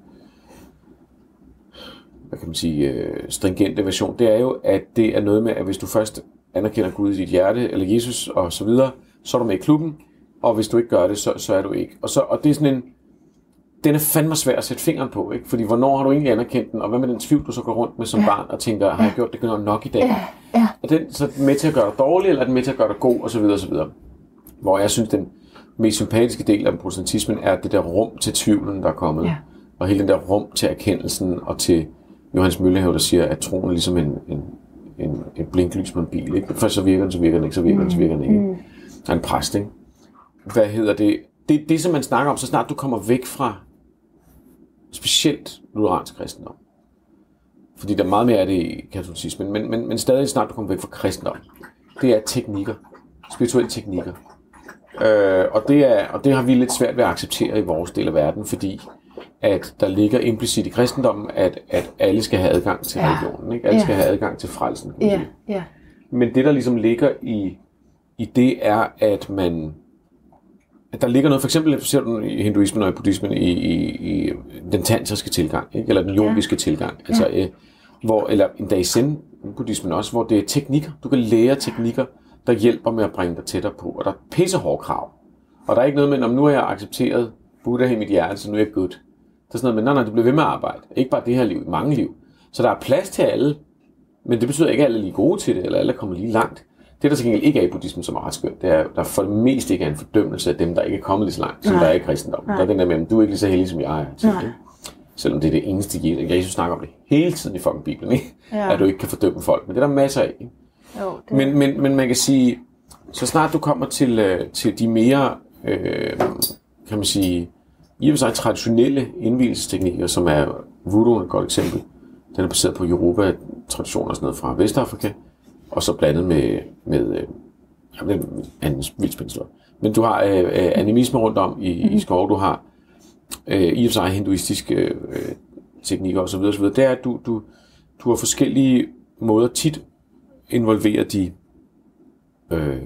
hvad kan man sige, øh, stringente version. Det er jo, at det er noget med, at hvis du først anerkender Gud i dit hjerte, eller Jesus og så videre, så er du med i klubben, og hvis du ikke gør det, så, så er du ikke. Og, så, og det er sådan en, den er fandme svær at sætte fingeren på, ikke? Fordi hvornår har du egentlig anerkendt den, og hvad med den tvivl, du så går rundt med som ja. barn, og tænker, har jeg gjort det nok i dag? Ja. Ja. Er den så med til at gøre dig dårlig, eller er den med til at gøre dig god, og så videre, og så videre. Hvor jeg synes, den mest sympatiske del af protestantismen er det der rum til tvivlen, der er kommet. Ja. Og hele den der rum til erkendelsen, og til Johannes Møllehave, der siger, at troen er ligesom en, en, en, en blinklys på en bil. Ikke? Først så virker den, så virker den ikke, så virker den, så virker den ikke. Der er en præst, ikke? Hvad hedder det? Det er det, som man snakker om, så snart du kommer væk fra specielt lutheransk kristendom. Fordi der er meget mere af det i katolicismen, men, men, men stadig snart du kommer væk fra kristendom. Det er teknikker. Spirituelle teknikker. Øh, og, det er, og det har vi lidt svært ved at acceptere i vores del af verden, fordi at der ligger implicit i kristendommen, at, at alle skal have adgang til ja. religionen. Ikke? Alle ja. skal have adgang til frelsen. Ja. Ja. Men det, der ligesom ligger i, i det, er, at man... At der ligger noget, for eksempel ser du i hinduismen og i buddhismen, i, i, i den tantriske tilgang, ikke? Eller den yogiske ja. tilgang. Altså, ja. øh, hvor, eller endda i zen-buddhismen også, hvor det er teknikker. Du kan lære teknikker, der hjælper med at bringe dig tættere på. Og der er pissehårde krav. Og der er ikke noget med, om nu har jeg accepteret Buddha i mit hjerte, så nu er jeg good. Der er sådan noget med, nej, nej, du bliver ved med at arbejde. Ikke bare det her liv, mange liv. Så der er plads til alle, men det betyder ikke, at alle er lige gode til det, eller alle kommer lige langt. Det, der til gengæld ikke er i buddhismen, som er ret skønt, det er, der for det meste ikke er en fordømmelse af dem, der ikke er kommet lige så langt, som nej. der er i kristendom. Der er den der med, at du er ikke lige så heldig, som jeg er. Til, selvom det er det eneste, Jesus snakker om det hele tiden i fucking Bibelen, ikke? Ja. At du ikke kan fordømme folk. Men det er der masser af. Ikke? Jo, det... men, men, men man kan sige, så snart du kommer til, til de mere, øh, kan man sige, i og for sig traditionelle indvielsesteknikker, som er voodoo et godt eksempel. Den er baseret på Yoruba-traditioner og sådan noget fra Vestafrika, og så blandet med, med øh, den anden vildspændstor. Men du har øh, øh, animisme rundt om i, mm-hmm. i skov, du har øh, i og for sig hinduistiske øh, teknikker osv. osv. Det er, at du, du, du har forskellige måder tit involverer de øh,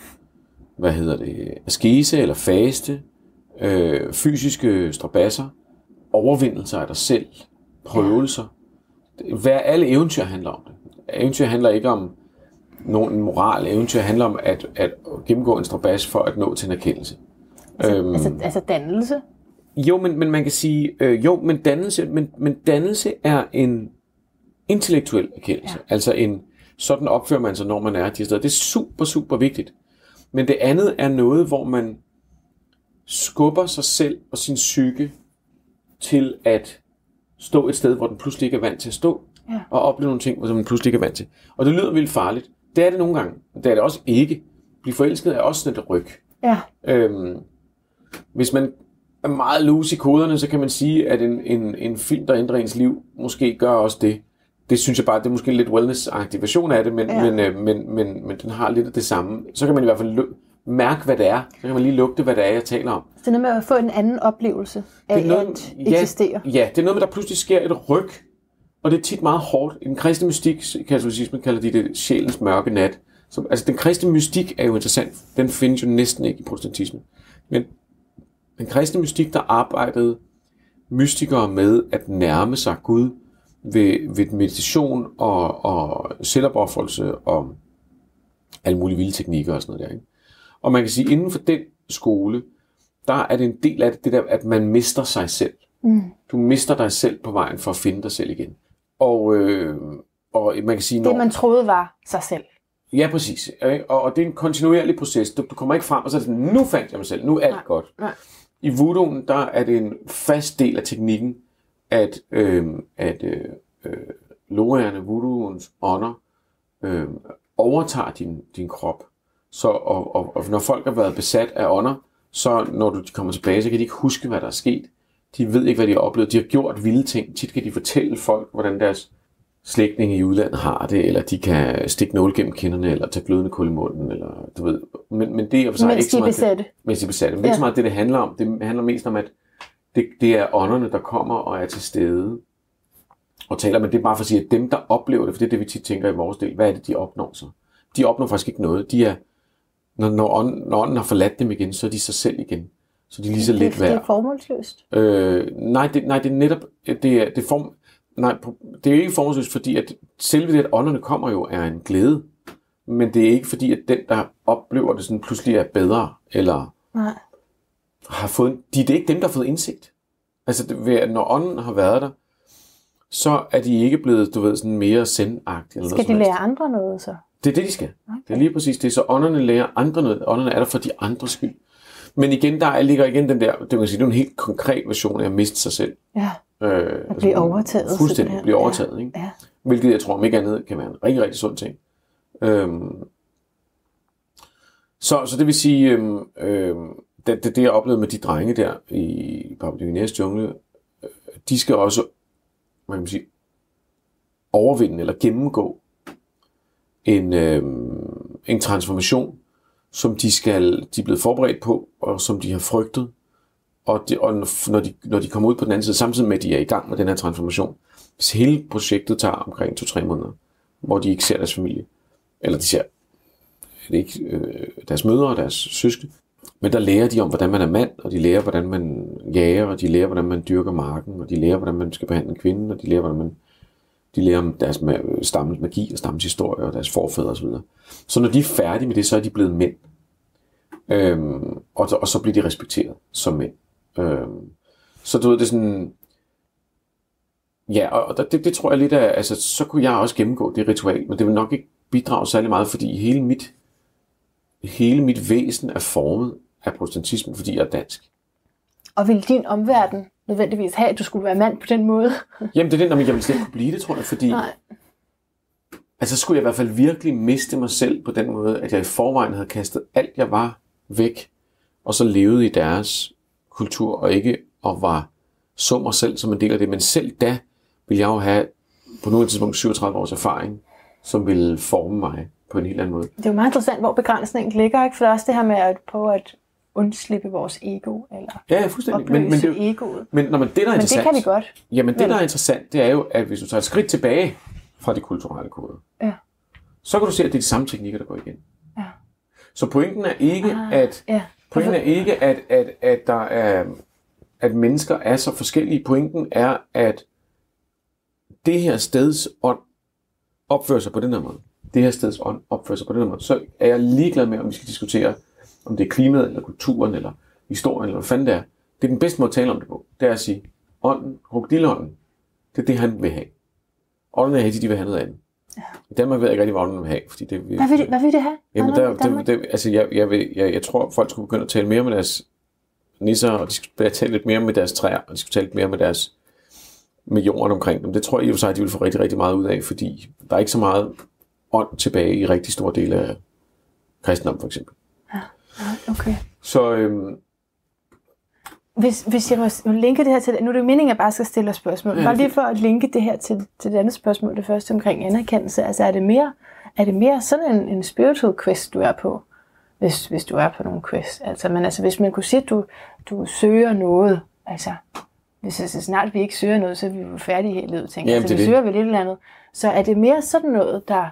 hvad hedder det, askese eller faste, øh, fysiske strabasser, overvindelser af dig selv, prøvelser. Hvad alle eventyr handler om det. Eventyr handler ikke om nogen moral. Eventyr handler om at, at gennemgå en strabas for at nå til en erkendelse. Altså, øhm, altså, altså dannelse? Jo, men, men man kan sige, øh, jo, men dannelse, men, men dannelse er en intellektuel erkendelse. Ja. Altså en, sådan opfører man sig, når man er de steder. Det er super, super vigtigt. Men det andet er noget, hvor man skubber sig selv og sin psyke til at stå et sted, hvor den pludselig ikke er vant til at stå, ja. og opleve nogle ting, hvor den pludselig ikke er vant til. Og det lyder vildt farligt. Det er det nogle gange. Det er det også ikke. Blive forelsket er også sådan et ryg. Ja. Øhm, hvis man er meget loose i koderne, så kan man sige, at en, en, en film, der ændrer ens liv, måske gør også det. Det synes jeg bare, det er måske lidt wellness-agtig version af det, men, ja. men, øh, men, men, men den har lidt af det samme. Så kan man i hvert fald lø- mærke, hvad det er. Så kan man lige lugte, hvad det er, jeg taler om. Så det er noget med at få en anden oplevelse af noget, at eksistere. Ja, ja, det er noget med, der pludselig sker et ryg, og det er tit meget hårdt. I den kristne mystik, katolicismen kalder de det sjælens mørke nat. Så, altså, den kristne mystik er jo interessant. Den findes jo næsten ikke i protestantismen. Men den kristne mystik, der arbejdede mystikere med at nærme sig Gud ved, ved meditation og, og selvopoffrelse og alle mulige vilde teknikker og sådan noget der, ikke? Og man kan sige, inden for den skole, der er det en del af det, det der, at man mister sig selv. Mm. Du mister dig selv på vejen for at finde dig selv igen. Og, øh, og man kan sige... Når... Det, man troede var sig selv. Ja, præcis. Og, og det er en kontinuerlig proces. Du, du kommer ikke frem og så er det sådan, nu fandt jeg mig selv, nu er alt nej, godt. Nej. I voodooen, der er det en fast del af teknikken, at, øh, at øh, øh, loaerne, voodooens ånder, øh, overtager din, din krop. Så, og, og, og når folk har været besat af ånder, så når du kommer tilbage, så kan de ikke huske, hvad der er sket. De ved ikke, hvad de har oplevet. De har gjort vilde ting. Tit kan de fortælle folk, hvordan deres slægtninge i udlandet har det, eller de kan stikke nåle gennem kinderne, eller tage glødende kul i munden, eller du ved. Men, men det er for sig mens ikke så meget besatte. det, mens de er besatte. Men det er ikke så meget det, det handler om. Det handler mest om, at det, det er ånderne, der kommer og er til stede og taler, men det er bare for at sige, at dem, der oplever det, for det er det, vi tit tænker i vores del, hvad er det, de opnår så? De opnår faktisk ikke noget. De er, når, når, ånden, når ånden har forladt dem igen, så er de sig selv igen. Så de er lige så lidt værd. Det er formålsløst. Øh, nej, det, nej, det er netop, det er, det er form, nej, det er jo ikke formålsløst, fordi at selve det, at ånderne kommer jo, er en glæde. Men det er ikke fordi, at den, der oplever det sådan, pludselig er bedre, eller nej. Har fået, de, det er ikke dem, der har fået indsigt. Altså, det, når ånden har været der, så er de ikke blevet, du ved, sådan mere sendagtige. Skal de lære andre noget så? Det er det, de skal. Okay. Det er lige præcis det. Så ånderne lærer andre noget. Ånderne er der for de andres skyld. Men igen, der ligger igen den der, det kan sige, det er en helt konkret version af at miste sig selv. Ja, øh, at blive overtaget. Fuldstændig blive overtaget, ja. Ikke? Ja. Hvilket jeg tror, om ikke andet, kan være en rigtig, rigtig sund ting. Øhm, så, så det vil sige, øhm, øhm, det, det, det jeg oplevede med de drenge der i Papua Ny Guineas jungle, de skal også, man kan sige, overvinde eller gennemgå en, øhm, en transformation, som de skal, de er blevet forberedt på, og som de har frygtet, og, de, og når, de, når de kommer ud på den anden side, samtidig med, at de er i gang med den her transformation, så hele projektet tager omkring to-tre måneder, hvor de ikke ser deres familie, eller de ser det ikke, øh, deres mødre og deres søskende, men der lærer de om, hvordan man er mand, og de lærer, hvordan man jager, og de lærer, hvordan man dyrker marken, og de lærer, hvordan man skal behandle kvinden, og de lærer, hvordan man de lærer om deres stammens magi og stammens historie og deres forfædre osv. Så når de er færdige med det, så er de blevet mænd. Øhm, og, og så bliver de respekteret som mænd. Øhm, så du ved, det er sådan... Ja, og det, det tror jeg lidt af... Altså, så kunne jeg også gennemgå det ritual, men det vil nok ikke bidrage særlig meget, fordi hele mit, hele mit væsen er formet af protestantismen, fordi jeg er dansk. Og vil din omverden nødvendigvis have, at du skulle være mand på den måde? Jamen, det er den, jeg ville slet ikke kunne blive det, tror jeg, fordi... Nej. Altså, så skulle jeg i hvert fald virkelig miste mig selv på den måde, at jeg i forvejen havde kastet alt, jeg var, væk, og så levede i deres kultur, og ikke og var så mig selv som en del af det. Men selv da ville jeg jo have på nogle tidspunkt syvogtredive års erfaring, som ville forme mig på en helt anden måde. Det er jo meget interessant, hvor begrænsningen ligger, ikke? For det er også det her med at prøve at undslippe vores ego, eller ja, fuldstændig. opløse men, men det, egoet. Men, når man, det, der er men interessant, det kan vi godt. Jamen, det, men... der er interessant, det er jo, at hvis du tager et skridt tilbage fra de kulturelle koder, ja. så kan du se, at det er de samme teknikker, der går igen. Ja. Så pointen er ikke, ah, at ja. pointen er ikke, at, at, at der er, at mennesker er så forskellige. Pointen er, at det her steds ånd opfører sig på den her måde. Det her steds ånd opfører sig på den her måde. Så er jeg ligeglad med, om vi skal diskutere, om det er klimaet, eller kulturen, eller historien, eller hvad fanden det er. Det er den bedste måde at tale om det på. Det er at sige, ånden, krokodilleånden, det er det, han vil have. Ånden er helt, de vil have noget andet. Ja. I Danmark ved jeg ikke rigtig, hvad ånden vil have. Fordi det, hvad, vil de, hvad vil det have? Jamen, der, det, det, altså, jeg, jeg, vil, jeg, jeg tror, folk skulle begynde at tale mere med deres nisser, og de skulle tale lidt mere med deres træer, og de skulle tale lidt mere med deres med jorden omkring dem. Det tror jeg i og for sig, at de vil få rigtig, rigtig meget ud af, fordi der er ikke så meget ånd tilbage i rigtig store dele af kristendom, for eksempel. Ja, okay. Så øhm, hvis, hvis jeg må linke det her til, nu er det jo meningen, at jeg bare skal stille spørgsmål. Ja, bare lige for at linke det her til, til det andet spørgsmål, det første omkring anerkendelse. Altså er det mere, er det mere sådan en, en spiritual quest, du er på, hvis, hvis du er på nogle quest? Altså, men altså, hvis man kunne sige, at du, du søger noget, altså, hvis altså, snart vi ikke søger noget, så er vi jo færdige hele livet, tænker jeg. Altså, vi det. søger vel et eller andet. Så er det mere sådan noget, der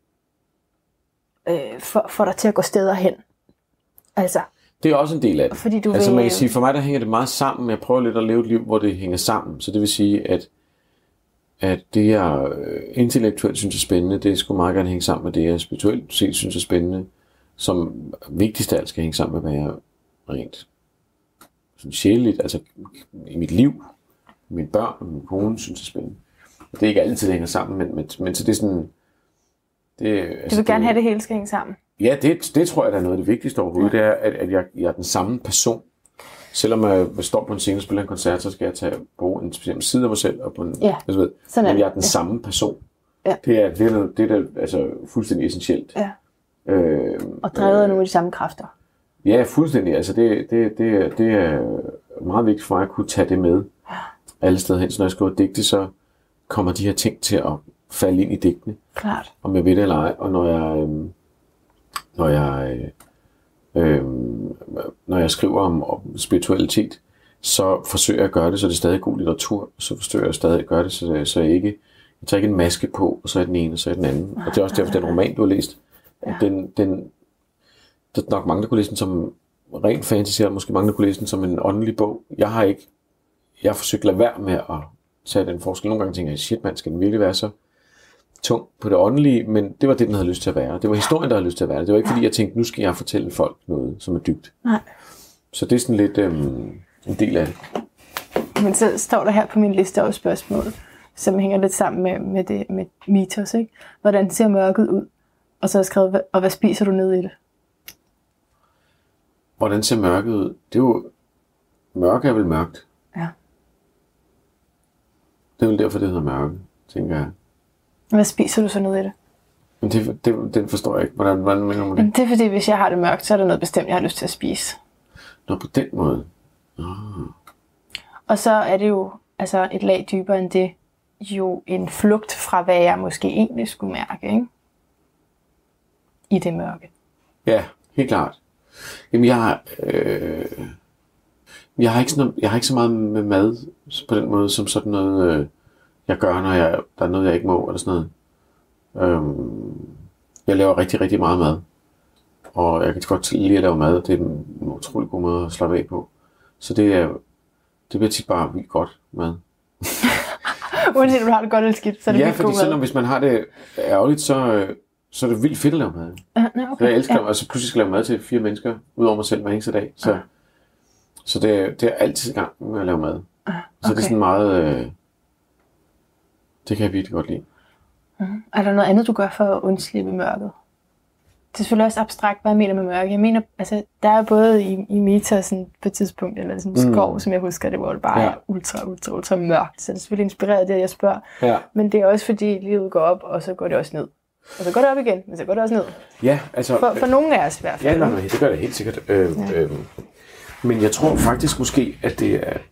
øh, får, får dig til at gå steder hen? Altså, det er også en del af det. Fordi du altså vil... man kan sige, for mig der hænger det meget sammen. Jeg prøver lidt at leve et liv, hvor det hænger sammen. Så det vil sige, at, at det jeg intellektuelt synes er spændende, det skulle meget gerne hænge sammen med det, jeg spirituelt set synes er spændende. Som vigtigst af alt skal hænge sammen med, hvad jeg rent sådan sjæleligt, altså i mit liv, mine børn og min kone synes er spændende. Og det er ikke altid, det hænger sammen, men, men, men så det er sådan... Det, altså, du vil gerne det, have det hele skal hænge sammen? Ja, det, det tror jeg, der er noget af det vigtigste overhovedet. Ja. Det er, at, at jeg, jeg er den samme person. Selvom jeg står på en scene og spiller en koncert, så skal jeg tage på en speciel side af mig selv. Og på en, ja. jeg ved, men jeg er den ja. samme person. Ja. Det er det, er, det er altså fuldstændig essentielt. Ja. Øh, og drevet af øh, nogle af de samme kræfter. Ja, fuldstændig. Altså det, det, det, det er meget vigtigt for mig at kunne tage det med alle steder hen. Så når jeg skriver digte, så kommer de her ting til at falde ind i digtene. Klart. Om jeg ved det eller ej. Og når jeg, øh, når jeg, øh, øh, når jeg skriver om, om spiritualitet, så forsøger jeg at gøre det, så det er stadig god litteratur. Så forsøger jeg stadig at gøre det, så, så jeg ikke jeg tager ikke en maske på, og så er den ene, og så er den anden. Og det er også derfor, den roman, du har læst, ja. den, den, der er nok mange, der kunne læse den som ren fantasy, og måske mange, der kunne læse den som en åndelig bog. Jeg har ikke, jeg har forsøgt at lade være med at tage den forskel. Nogle gange tænker jeg, shit mand, skal den virkelig være så tung på det åndelige, men det var det, den havde lyst til at være. Det var historien, der havde lyst til at være. Det var ikke fordi, jeg tænkte, nu skal jeg fortælle folk noget, som er dybt. Nej. Så det er sådan lidt øhm, en del af det. Men så står der her på min liste også spørgsmål, som hænger lidt sammen med, med det med mitos, ikke? Hvordan ser mørket ud? Og så har jeg skrevet, og hvad spiser du ned i det? Hvordan ser mørket ud? Det er jo... Mørke er vel mørkt. Ja. Det er vel derfor, det hedder mørke, tænker jeg. Hvad spiser du så ned i det? Men det, det, den forstår jeg ikke. Hvordan, hvordan mener man det? Det er fordi, hvis jeg har det mørkt, så er der noget bestemt, jeg har lyst til at spise. Nå, på den måde. Oh. Og så er det jo altså et lag dybere end det, jo en flugt fra, hvad jeg måske egentlig skulle mærke, ikke? I det mørke. Ja, helt klart. Jamen, jeg har, øh, jeg har ikke sådan noget, jeg har ikke så meget med mad på den måde, som sådan noget, øh, jeg gør, når jeg, der er noget, jeg ikke må, eller sådan noget. Øhm, jeg laver rigtig, rigtig meget mad. Og jeg kan godt lide at lave mad. Det er en utrolig god måde at slappe af på. Så det er, det bliver tit bare vildt godt mad. Uanset om du har det godt eller skidt, så er det ja, vildt god mad. Ja, fordi hvis man har det ærgerligt, så, så er det vildt fedt at lave mad. Uh, no, okay. Jeg elsker ja. at altså, pludselig skal lave mad til fire mennesker, udover mig selv hver eneste dag. Så, uh. så det, det er altid i gang med at lave mad. Uh, okay. Så det er sådan meget... Øh, det kan jeg virkelig godt lide. Uh, er der noget andet, du gør for at undslippe mørket? Det er selvfølgelig også abstrakt, hvad jeg mener med mørke. Jeg mener, altså, der er både i, i Meta sådan, på et tidspunkt, eller sådan en skov, mm. som jeg husker det, hvor det bare ja. er ultra, ultra, ultra mørkt. Så det er selvfølgelig inspireret af det, jeg spørger. Ja. Men det er også fordi, livet går op, og så går det også ned. Og så går det op igen, men så går det også ned. Ja, altså... For, for nogen af os i hvert fald. Ja, nej, nej, det gør det helt sikkert. Øh, ja. øh, men jeg tror faktisk måske, at det er...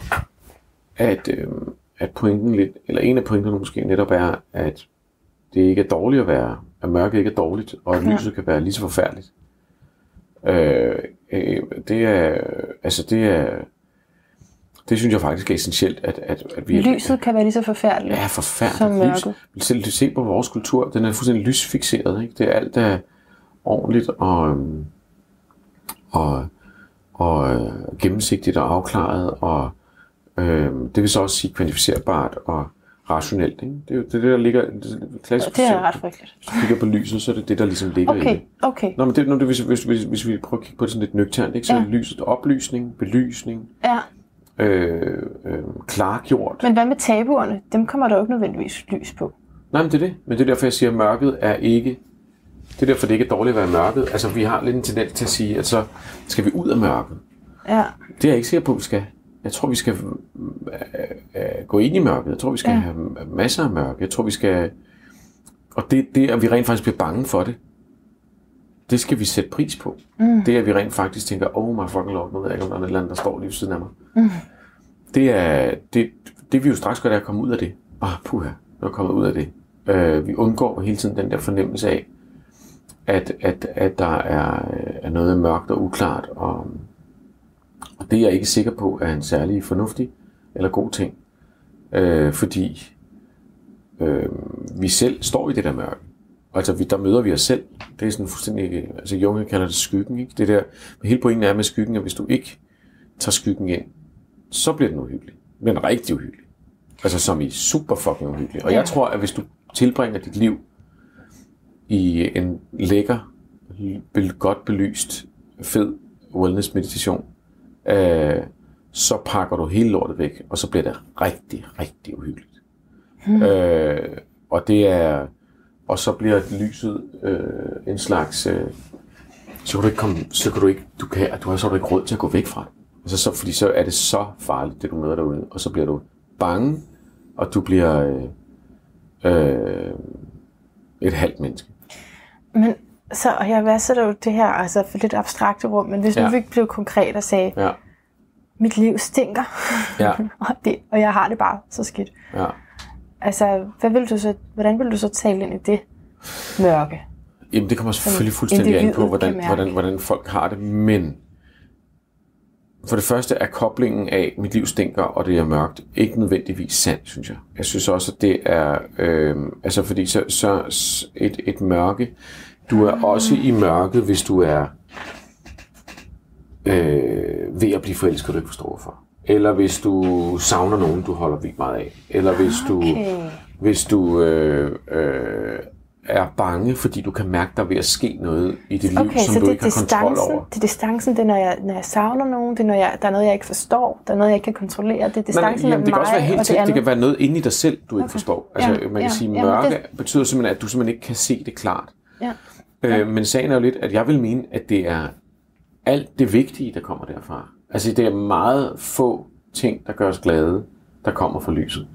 At, øh, at pointen lidt... Eller en af pointerne måske netop er, at det ikke er dårligt at være... At mørket ikke er dårligt, og at lyset ja. kan være lige så forfærdeligt. Øh, øh, det er... Altså, det er... Det synes jeg faktisk er essentielt, at, at, at vi... Lyset kan være lige så forfærdeligt. Ja, forfærdeligt. Som lys. Selv se på vores kultur, den er fuldstændig lysfixeret, ikke? Det er alt, der er ordentligt og, og, og gennemsigtigt og afklaret, og øh, det vil så også sige kvantificerbart og rationelt, ikke? Det er jo det, der ligger... Det, klassisk, det er ret frygteligt. Hvis du kigger på lyset, så er det det, der ligesom ligger okay, i det. Okay, Nå, men det, nu, det hvis, hvis, hvis, hvis vi prøver at kigge på det sådan lidt nøgternt, ikke? Så ja. er lyset oplysning, belysning, ja. Øh, øh, klargjort. Men hvad med tabuerne? Dem kommer der jo ikke nødvendigvis lys på. Nej, men det er det. Men det er derfor, jeg siger, at mørket er ikke... Det er derfor, det ikke er dårligt at være mørket. Altså, vi har lidt en tendens til at sige, at så skal vi ud af mørket. Ja. Det er jeg ikke sikker på, at vi skal. Jeg tror, vi skal øh, øh, gå ind i mørket. Jeg tror, vi skal ja. have masser af mørke. Jeg tror, vi skal... Og det, det, at vi rent faktisk bliver bange for det, det skal vi sætte pris på. Mm. Det, at vi rent faktisk tænker, oh my fucking lord, nu ved jeg ikke, om der er et eller andet, der står lige ved siden af mig. Mm. Det er, det, det vi jo straks gør, det er at komme ud af det. Åh, oh, puha, nu er kommet ud af det. Uh, vi undgår hele tiden den der fornemmelse af, at, at, at der er, er noget mørkt og uklart, og, og det er jeg ikke sikker på, er en særlig fornuftig eller god ting. Uh, fordi uh, vi selv står i det der mørke. Altså, vi, der møder vi os selv. Det er sådan fuldstændig... Altså, Jung kalder det skyggen, ikke? Det der... Men hele pointen er med skyggen, at hvis du ikke tager skyggen ind, så bliver den uhyggelig. Den er rigtig uhyggelig. Altså, som i super fucking uhyggelig. Og ja. jeg tror, at hvis du tilbringer dit liv i en lækker, godt belyst, fed wellness-meditation, øh, så pakker du hele lortet væk, og så bliver det rigtig, rigtig uhyggeligt. Hmm. Øh, og det er... Og så bliver lyset øh, en slags... Øh, så kan du ikke komme... Så kan du ikke... Du, kan, du har så ikke råd til at gå væk fra det. Altså, så, fordi så er det så farligt, det du møder derude. Og så bliver du bange, og du bliver øh, øh, et halvt menneske. Men så... Og jeg værdsætter jo det her, altså for lidt abstrakte rum, men hvis ja. nu vi blev konkret og sagde, ja. mit liv stinker, ja. og, det, og jeg har det bare så skidt. Ja. altså, hvad vil du så, hvordan vil du så tale ind i det mørke? Jamen, det kommer selvfølgelig fuldstændig an på, hvordan, hvordan, hvordan folk har det, men for det første er koblingen af, mit liv stinker, og det er mørkt, ikke nødvendigvis sandt, synes jeg. Jeg synes også, at det er, øh, altså fordi så, så et, et mørke, du er også i mørket, hvis du er øh, ved at blive forelsket, du ikke forstår for. Eller hvis du savner nogen, du holder vildt meget af. Eller hvis du, okay. hvis du øh, øh, er bange, fordi du kan mærke, der er ved at ske noget i dit liv, okay, som du ikke har kontrol over. Det er distancen, det er, når jeg, når jeg savner nogen, det er, når jeg, der er noget, jeg ikke forstår, der er noget, jeg ikke kan kontrollere. Det er distancen mellem mig og det andet. Det kan også være helt tæt, det kan være noget inde i dig selv, du ikke okay. forstår. Altså, ja, man kan ja, sige, ja, mørke det betyder simpelthen, at du simpelthen ikke kan se det klart. Ja. Øh, ja. Men sagen er jo lidt, at jeg vil mene, at det er alt det vigtige, der kommer derfra. Altså, det er meget få ting, der gør os glade, der kommer fra lyset.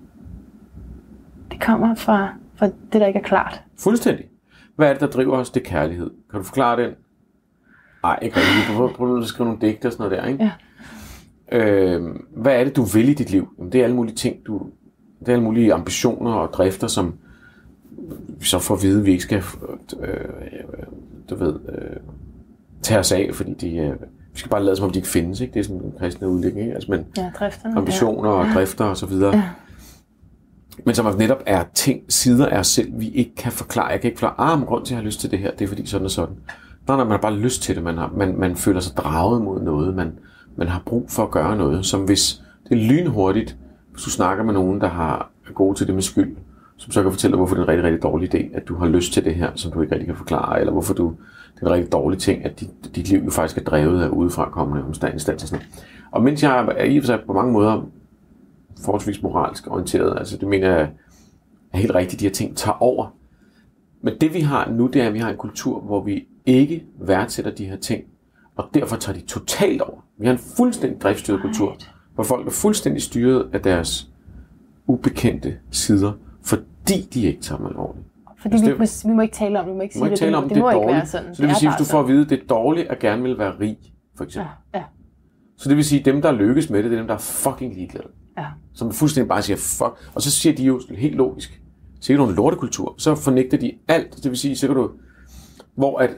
Det kommer fra, fra det, der ikke er klart. Fuldstændig. Hvad er det, der driver os? Det er kærlighed. Kan du forklare den? Nej, ikke rigtig. Du prøver at skrive nogle digte og sådan noget der, ikke? Ja. Øh, hvad er det, du vil i dit liv? Jamen, det er alle mulige ting, du... Det er alle mulige ambitioner og drifter, som vi så får at vide, at vi ikke skal, øh, du ved, øh, tage os af, fordi de... Øh, vi skal bare lade som om de ikke findes, ikke? Det er sådan en kristne udlægning, ikke? Altså, men ja, drifterne, ambitioner ja. og drifter og så videre. Ja. Men som netop er ting, sider af os selv, vi ikke kan forklare. Jeg kan ikke forklare, ah, men grund til, at jeg har lyst til det her, det er fordi sådan og sådan. Der er, man har bare lyst til det, man, har, man, man føler sig draget mod noget, man, man har brug for at gøre noget, som hvis det er lynhurtigt, hvis du snakker med nogen, der har, er gode til det med skyld, som så kan fortælle dig, hvorfor det er en rigtig, rigtig dårlig idé, at du har lyst til det her, som du ikke rigtig kan forklare, eller hvorfor du, det er en rigtig dårlig ting, at dit, dit liv jo faktisk er drevet af udefrakommende omstændigheder. Og mens jeg er i og for sig på mange måder forholdsvis moralsk orienteret, altså det mener jeg er helt rigtigt, de her ting tager over. Men det vi har nu, det er, at vi har en kultur, hvor vi ikke værdsætter de her ting, og derfor tager de totalt over. Vi har en fuldstændig driftstyret kultur, hvor folk er fuldstændig styret af deres ubekendte sider, fordi de ikke tager dem alvorligt. Fordi altså, vi, det, vi må ikke tale om det, vi må ikke sige må det, det, det, det må ikke være sådan. Så det vil sige, hvis du får at vide, at det er dårligt at gerne vil være rig, for eksempel. Ja, ja. Så det vil sige, at dem, der lykkes med det, det er dem, der er fucking ligeglade. Ja. Som fuldstændig bare siger, fuck. Og så siger de jo helt logisk, så er du en lortekultur, så fornægter de alt. Det vil sige, så kan du, hvor at,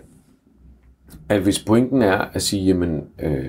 at hvis pointen er at sige, jamen, øh,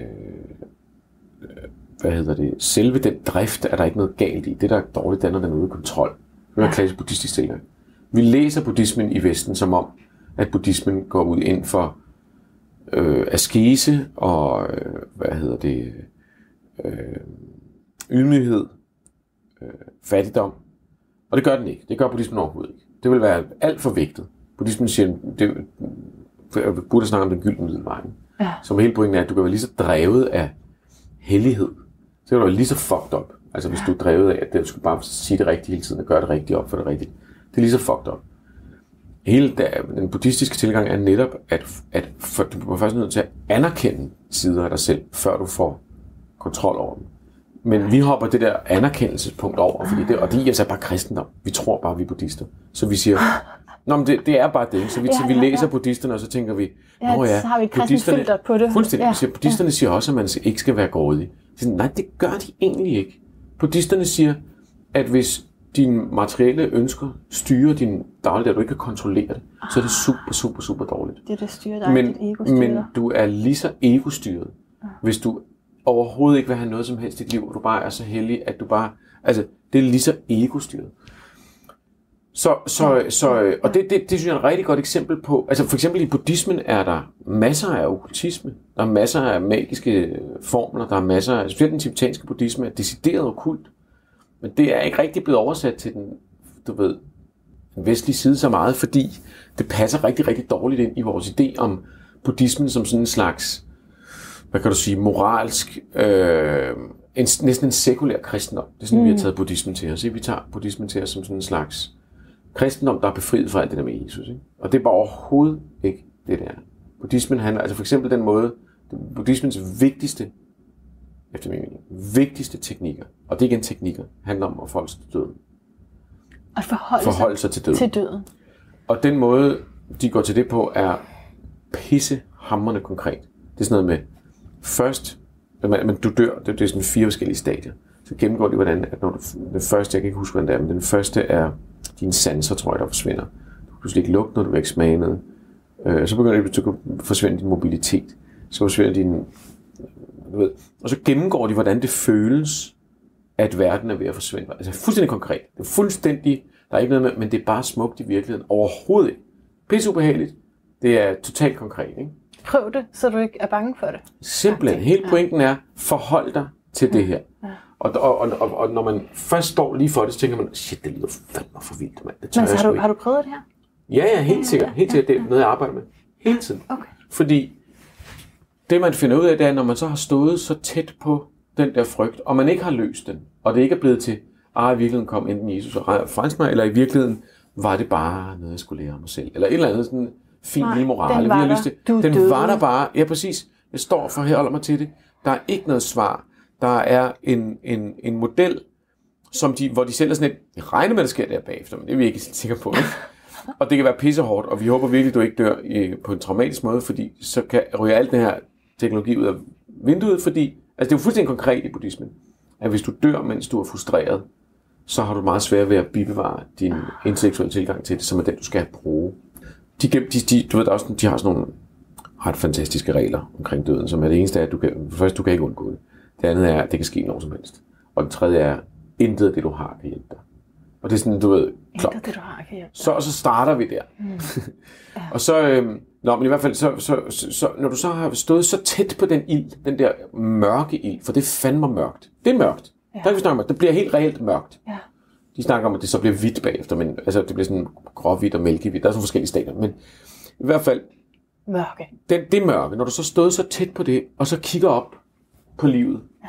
hvad hedder det, selve den drift er der ikke noget galt i. Det, der er dårligt, den er den ude af kontrol. Det er en klassisk buddhistisk tilgang. Vi læser buddhismen i Vesten som om, at buddhismen går ud ind for øh, askese og, øh, hvad hedder det, øh, ydmyghed, øh, fattigdom. Og det gør den ikke. Det gør buddhismen overhovedet ikke. Det vil være alt for vægtet. Buddhismen siger, det burde snakke om den gyldne middelvej. Ja. Som hele pointen er, at du kan være lige så drevet af hellighed. Så kan du være lige så fucked up. Altså hvis du er drevet af, at du skal bare sige det rigtige hele tiden og gøre det rigtigt op for det rigtigt. Det er lige så fucked up. Hele der, den buddhistiske tilgang er netop, at, at for, du må først nødt til at anerkende sider af dig selv, før du får kontrol over dem. Men vi hopper det der anerkendelsespunkt over, fordi det, og det er altså bare kristendom. Vi tror bare, vi er buddhister. Så vi siger, nå, men det, det er bare det. Så vi, ja, ja, ja. vi læser buddhisterne, og så tænker vi, ja, nå ja, så har vi buddhisterne på det. Fuldstændig. Ja, siger, buddhisterne ja. siger også, at man ikke skal være grådig. Så, nej, det gør de egentlig ikke. Buddhisterne siger, at hvis dine materielle ønsker styrer din dagligdag, at du ikke kan kontrollere det, så er det super, super, super dårligt. Det er det styrer dig, men, dit ego styrer. Men du er lige så ego-styret, ja. hvis du overhovedet ikke vil have noget som helst i dit liv, og du bare er så heldig, at du bare, altså, det er lige så ego-styret. Så, så, så, og det, det, det synes jeg er et rigtig godt eksempel på, altså for eksempel i buddhismen er der masser af okkultisme, der er masser af magiske formler, der er masser af, specielt den tibetanske buddhisme er decideret okkult, men det er ikke rigtig blevet oversat til den, du ved, den vestlige side så meget, fordi det passer rigtig, rigtig dårligt ind i vores idé om buddhismen som sådan en slags, hvad kan du sige, moralsk, øh, en, næsten en sekulær kristendom. Det er sådan, mm. vi har taget buddhismen til os. Ikke? Vi tager buddhismen til os som sådan en slags kristendom, der er befriet fra alt det der med Jesus. Ikke? Og det er bare overhovedet ikke det der. Buddhismen handler, altså for eksempel den måde, buddhismens vigtigste, efter min mening, vigtigste teknikker, og det er igen teknikker, handler om at forholde sig til døden. At forholde, forholde sig, sig til, døden. til døden. Og den måde, de går til det på, er pissehamrende konkret. Det er sådan noget med, først, men du dør, det er sådan fire forskellige stadier. så gennemgår de, hvordan, at når du, den første, jeg kan ikke huske, hvordan det er, men den første er dine sanser, tror jeg, der forsvinder. Du kan ikke lugte noget, du vil ikke smage noget. Øh, så begynder det at forsvinde din mobilitet. Så forsvinder din, du ved, og så gennemgår de, hvordan det føles, at verden er ved at forsvinde. Altså fuldstændig konkret. Det er fuldstændig, der er ikke noget med, men det er bare smukt i virkeligheden. Overhovedet ikke. Pisse ubehageligt. Det er totalt konkret, ikke? Prøv det, så du ikke er bange for det. Simpelthen. Hele pointen er, forhold dig til ja. det her. Ja. Og, og, og, og, og når man først står lige for det, så tænker man, shit, det lyder fandme for vildt, mand. Det men så har du, har du prøvet det her? Ja, ja, helt sikkert. Helt sikkert. Det er noget, jeg arbejder med. Hele tiden. Okay. Fordi det, man finder ud af, det er, når man så har stået så tæt på den der frygt, og man ikke har løst den, og det ikke er blevet til, ah, i virkeligheden kom enten Jesus og frelste mig, eller i virkeligheden var det bare noget, jeg skulle lære mig selv. Eller et eller andet sådan fin lille morale. Den var, vi har lyst til. der. Den døde. var der bare. Ja, præcis. Jeg står for her, holder mig til det. Der er ikke noget svar. Der er en, en, en model, som de, hvor de selv er sådan et, jeg regner med, at det sker der bagefter, men det er vi ikke sikre på. Og det kan være pissehårdt, og vi håber virkelig, at du ikke dør i, på en traumatisk måde, fordi så kan ryge alt den her teknologi ud af vinduet, fordi, altså det er jo fuldstændig konkret i buddhismen, at hvis du dør, mens du er frustreret, så har du meget svært ved at bibevare din intellektuelle tilgang til det, som er den, du skal bruge. De, de, de, du ved også, de har sådan nogle ret fantastiske regler omkring døden, som er det eneste, at du kan, først, du kan ikke undgå det. Det andet er, at det kan ske når som helst. Og det tredje er, intet af det, du har, kan hjælpe dig. Og det er sådan, du ved, klok. Intet det, du har, kan hjælpe dig. Så, og så starter vi der. Mm. Ja. Og så, øhm, nå, men i hvert fald, så, så, så, så, når du så har stået så tæt på den ild, den der mørke ild, for det er fandme mørkt. Det er mørkt. Ja. Der er vi snakker om, at det bliver helt reelt mørkt. Ja. De snakker om, at det så bliver hvidt bagefter, men altså, det bliver sådan gråhvidt og mælkehvidt. Der er sådan forskellige stadier, men i hvert fald, mørke. Den, det er mørke. Når du så stået så tæt på det, og så kigger op på livet, ja.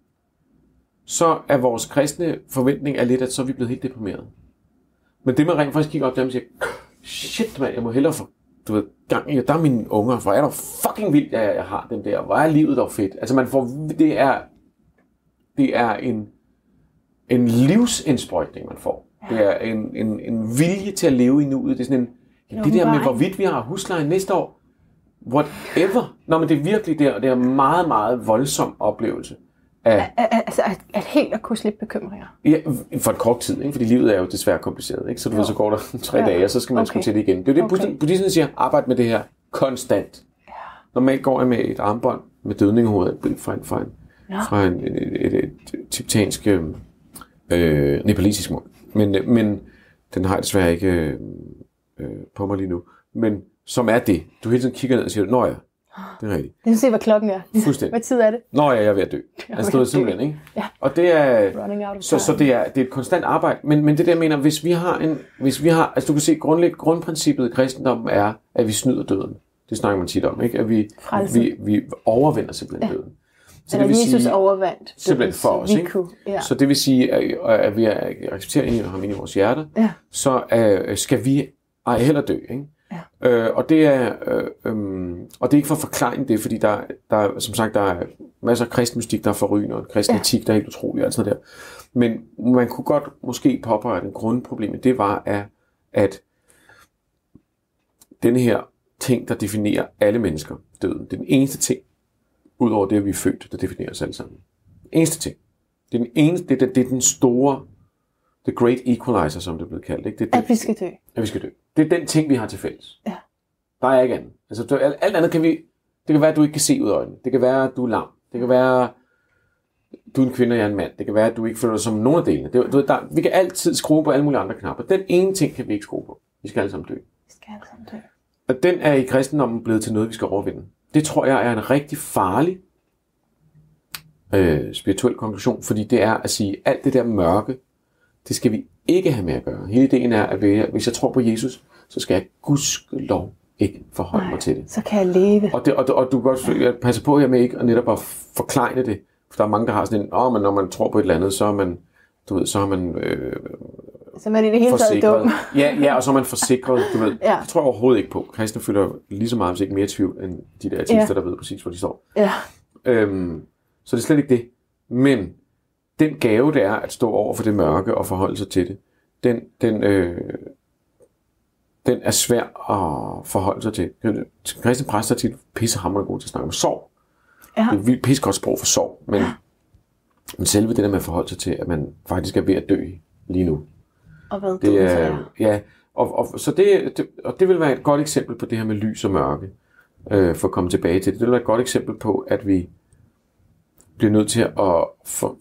så er vores kristne forventning er lidt, at så er vi blevet helt deprimeret. Men det man rent faktisk kigger op, der man siger, shit mand, jeg må hellere få, du ved, gang i, der er mine unger, hvor er der fucking vildt, at jeg har dem der, hvor er livet dog fedt. Altså man får, det er, det er en, en livsindsprøjtning, man får. Ja. Det er en, en, en vilje til at leve i nuet. Det er sådan en, ja, det der med, hvorvidt vi har husleje næste år, whatever. Nå, men det er virkelig det, og det er en meget, meget voldsom oplevelse. Af, altså at, at helt at kunne slippe bekymringer? Ja, for en kort tid, ikke? Fordi livet er jo desværre kompliceret. Ikke? Så du ved, så går der tre ja. dage, og så skal man okay. sgu til det igen. Det er det, okay. buddhismen siger, arbejde med det her konstant. Ja. Normalt går jeg med et armbånd med dødningehovedet fra en, fra en, ja. fra en et, et, et, et tibetansk øh, nepalesisk mål. Men, men den har jeg desværre ikke øh, øh, på mig lige nu. Men som er det. Du hele tiden kigger ned og siger, nå ja, det er rigtigt. Det er se, hvad klokken er. Fuldstændig. Hvad tid er det? Nå ja, jeg er ved at dø. Altså, det er simpelthen, ikke? Ja. Og det er, så, så det er, det er et konstant arbejde. Men, men det der mener, hvis vi har en, hvis vi har, altså du kan se, grundlæg, grundprincippet i kristendommen er, at vi snyder døden. Det snakker man tit om, ikke? At vi, vi, vi overvinder simpelthen ja. døden. Så det vil Jesus sige, overvandt. Simpelthen for os, ikke? Ja. Så det vil sige, at, at vi accepterer ham ind i vores hjerter, ja. så uh, skal vi ej heller dø, ikke? Ja. Øh, og det er øh, øh, og det er ikke for at forklare det, fordi der, der som sagt der er masser af kristen mystik, der er forrygende, og kristen etik, ja. der er helt utrolig og alt sådan der. Men man kunne godt måske påpege, at den grundproblem det var at, at denne her ting, der definerer alle mennesker, døden, det er den eneste ting, udover det at vi er født, der definerer os alle sammen. Den eneste ting. Det er den eneste, det er, det er den store, the great equalizer, som det er blevet kaldt, ikke? Det er at vi skal dø. At vi skal dø. Det er den ting, vi har til fælles. Ja. Der er ikke andet. Altså, alt, alt andet kan vi... Det kan være, at du ikke kan se ud af øjnene. Det kan være, at du er lam. Det kan være, du er en kvinde, og jeg er en mand. Det kan være, at du ikke føler dig som nogen af delene. Det, du, der, vi kan altid skrue på alle mulige andre knapper. Den ene ting kan vi ikke skrue på. Vi skal alle sammen dø. Vi skal alle sammen dø. Og den er i kristendommen blevet til noget, vi skal overvinde. Det tror jeg er en rigtig farlig øh, spirituel konklusion, fordi det er at sige, alt det der mørke, det skal vi ikke have med at gøre. Hele ideen er, at hvis jeg tror på Jesus, så skal jeg gudskelov ikke forholde Nej, mig til det. Så kan jeg leve. Og, det, og, og du kan godt jeg passer på her med ikke at netop at forklejne det. For der er mange, der har sådan en, åh, men når man tror på et eller andet, så er man, du ved, så er man øh, så man i det hele taget dum. ja, ja, og så er man forsikret, du ved. Ja. Det tror jeg overhovedet ikke på. Kristne føler lige så meget, hvis ikke mere tvivl, end de der artister, ja. der ved præcis, hvor de står. Ja. Øhm, så det er slet ikke det. Men den gave, det er at stå over for det mørke og forholde sig til det, den, den, øh, den er svær at forholde sig til. Kristne præster er tit pissehamrende gode til at snakke om sorg. Ja. Det er vildt pissegodt sprog for sorg, men, Men selve det der med at forholde sig til, at man faktisk er ved at dø lige nu. Og hvad det er, er. Ja, og, og, så det, det, og det vil være et godt eksempel på det her med lys og mørke, øh, for at komme tilbage til det. Det vil være et godt eksempel på, at vi bliver nødt til at, for,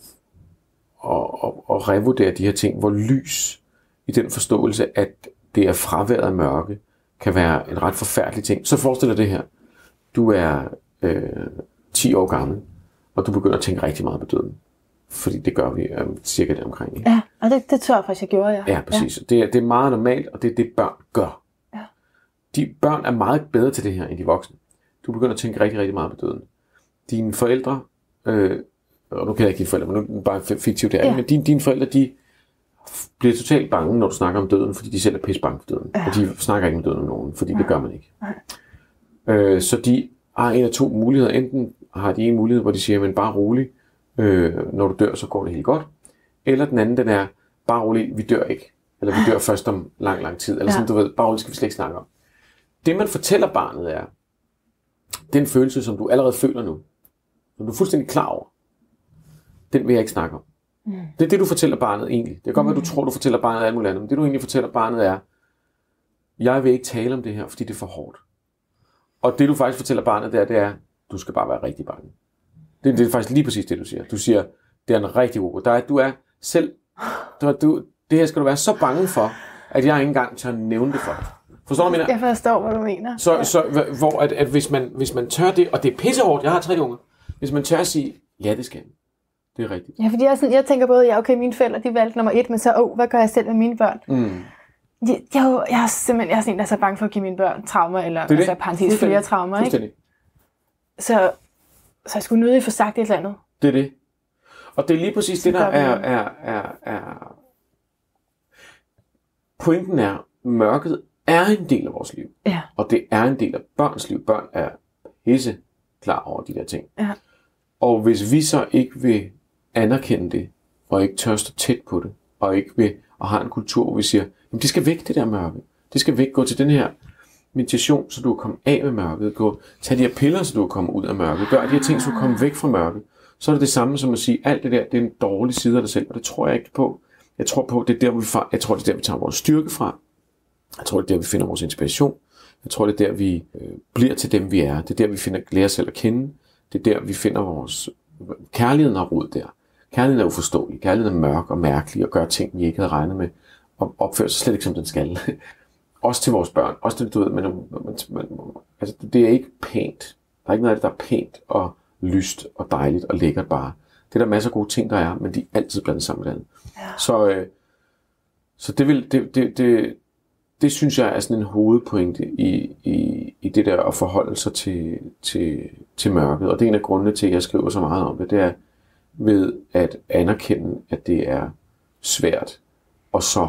at, at, at revurdere de her ting, hvor lys i den forståelse, at det er fraværet af mørke, kan være en ret forfærdelig ting. Så forestil dig det her. Du er øh, ti år gammel, og du begynder at tænke rigtig meget på døden. Fordi det gør vi øh, cirka der omkring. Ikke? Ja, og det, det tror jeg faktisk, jeg gjorde, ja. Ja, præcis. Ja. Det, er, det er meget normalt, og det er det, børn gør. Ja. De børn er meget bedre til det her, end de voksne. Du begynder at tænke rigtig, rigtig meget på døden. Dine forældre, øh, og nu kan jeg ikke dine forældre, men nu er det bare fiktivt der, ja. Men dine, dine forældre, de bliver totalt bange, når du snakker om døden, fordi de selv er pisse bange for døden. Ja. Og de snakker ikke om døden om nogen, fordi ja. Det gør man ikke. Ja. Øh, så de har en af to muligheder. Enten har de en mulighed, hvor de siger, men bare rolig, øh, når du dør, så går det helt godt. Eller den anden, den er, bare rolig, vi dør ikke. Eller vi dør først om lang, lang tid. Eller ja. Sådan, du ved, bare rolig skal vi slet ikke snakke om. Det, man fortæller barnet, er den følelse, som du allerede føler nu, som du er fuldstændig klar over, den vil jeg ikke snakke om. Mm. Det er det, du fortæller barnet egentlig. Det kan godt være, mm. du tror, du fortæller barnet alt muligt andet, men det, du egentlig fortæller barnet, er, jeg vil ikke tale om det her, fordi det er for hårdt. Og det, du faktisk fortæller barnet, det er, det er du skal bare være rigtig bange. Det, det er faktisk lige præcis det, du siger. Du siger, det er en rigtig uro. Der er, du er selv, du, du, det her skal du være så bange for, at jeg ikke engang tør nævne det for dig. Forstår du, hvad jeg mener? Jeg forstår, hvad du mener. Så, ja. så hvor at, at hvis, man, hvis man tør det, og det er pissehårdt, jeg har tre unger, hvis man tør at sige, ja, det skal. Det er rigtigt. Ja, fordi jeg, sådan, jeg tænker både, ja, okay, mine forældre, de valgte nummer et, men så, åh, hvad gør jeg selv med mine børn? Mm. Jeg, jeg, jeg, er simpelthen, jeg er sådan en, der er så bange for at give mine børn traumer, eller det altså parentes flere traumer, ikke? Så, så jeg skulle nødig få sagt et eller andet. Det er det. Og det er lige præcis så det, der er, er, er, er... Pointen er, mørket er en del af vores liv. Ja. Og det er en del af børns liv. Børn er pisse klar over de der ting. Ja. Og hvis vi så ikke vil anerkende det, og ikke tør stå tæt på det, og ikke vil, og har en kultur, hvor vi siger, jamen det skal væk, det der mørke. Det skal væk, gå til den her meditation, så du kan komme af med mørket. Gå, tag de her piller, så du kan komme ud af mørket. Gør de her ting, så du kan komme væk fra mørket. Så er det det samme som at sige, alt det der, det er en dårlig side af dig selv, og det tror jeg ikke på. Jeg tror på, det er der, vi, fra, jeg tror, det er der, vi tager vores styrke fra. Jeg tror, det er der, vi finder vores inspiration. Jeg tror, det er der, vi øh, bliver til dem, vi er. Det er der, vi finder, lærer os selv at kende. Det er der, vi finder vores... Kærligheden har rod der. Kærligheden er uforståelig. Kærligheden er mørk og mærkelig og gør ting, vi ikke havde regnet med. Og opfører sig slet ikke, som den skal. Også til vores børn. Også til, du ved, men, man, man, altså, det er ikke pænt. Der er ikke noget af det, der er pænt og lyst og dejligt og lækkert bare. Det er der masser af gode ting, der er, men de er altid blandet sammen med det. Ja. Så, øh, så det, vil, det, det, det, det synes jeg er sådan en hovedpointe i, i, i det der at forholde sig til, til, til mørket. Og det er en af grundene til, at jeg skriver så meget om det. Det er ved at anerkende, at det er svært, og så,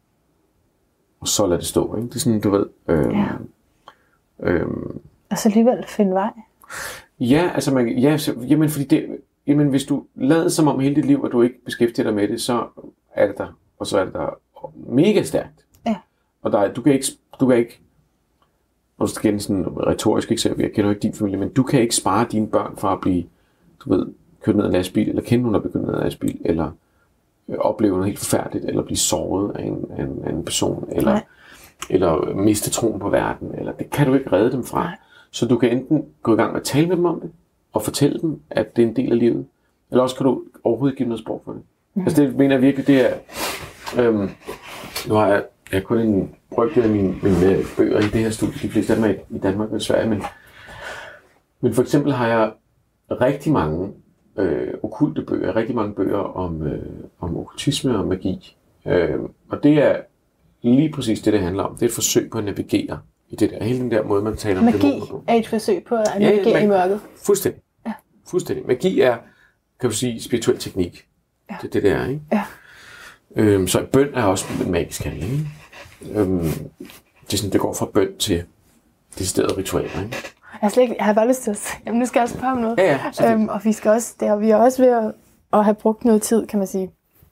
og så lade det stå. Ikke? Det er sådan, du ved... Øh, ja. øh, og så alligevel finde vej. Ja, altså man, ja, så, jamen, fordi det, jamen, hvis du lader som om hele dit liv, at du ikke beskæftiger dig med det, så er det der, og så er det der mega stærkt. Ja. Og der, du kan ikke, du kan ikke, og så igen sådan retorisk eksempel, jeg kender jo ikke din familie, men du kan ikke spare dine børn fra at blive, du ved, kørt ned af en lastbil, eller kende nogen, der bliver kørt ned af en lastbil, eller øh, opleve noget helt forfærdeligt, eller blive såret af en, af en, af en person, eller, eller miste troen på verden, eller det kan du ikke redde dem fra. Nej. Så du kan enten gå i gang med at tale med dem om det, og fortælle dem, at det er en del af livet, eller også kan du overhovedet ikke give noget sprog for det. Mm. Altså det mener jeg virkelig, det er... Øhm, nu har jeg, jeg har kun en brygdel af mine, mine bøger i det her studie, de fleste af dem er i Danmark og Sverige, men, men for eksempel har jeg rigtig mange øh, okkulte bøger, rigtig mange bøger om, øh, om okkultisme og magi. Øh, og det er lige præcis det, det handler om. Det er et forsøg på at navigere i det der, hele den der måde, man taler magi om det. Magi er et forsøg på at navigere ja, ja, i mørket. Fuldstændig. Ja. Fuldstændig. Magi er, kan du sige, spirituel teknik. Ja. Det er det, der er, ikke? Ja. Øhm, så bøn er også en magisk handling, ikke? Øhm, det er sådan, det går fra bøn til deciderede ritualer, ikke? Jeg, slet ikke, jeg har bare lyst til at sige, jamen nu skal jeg også spørge om noget. Ja, ja, øhm, og vi skal også, det er, vi er også ved at, at have brugt noget tid, kan man sige.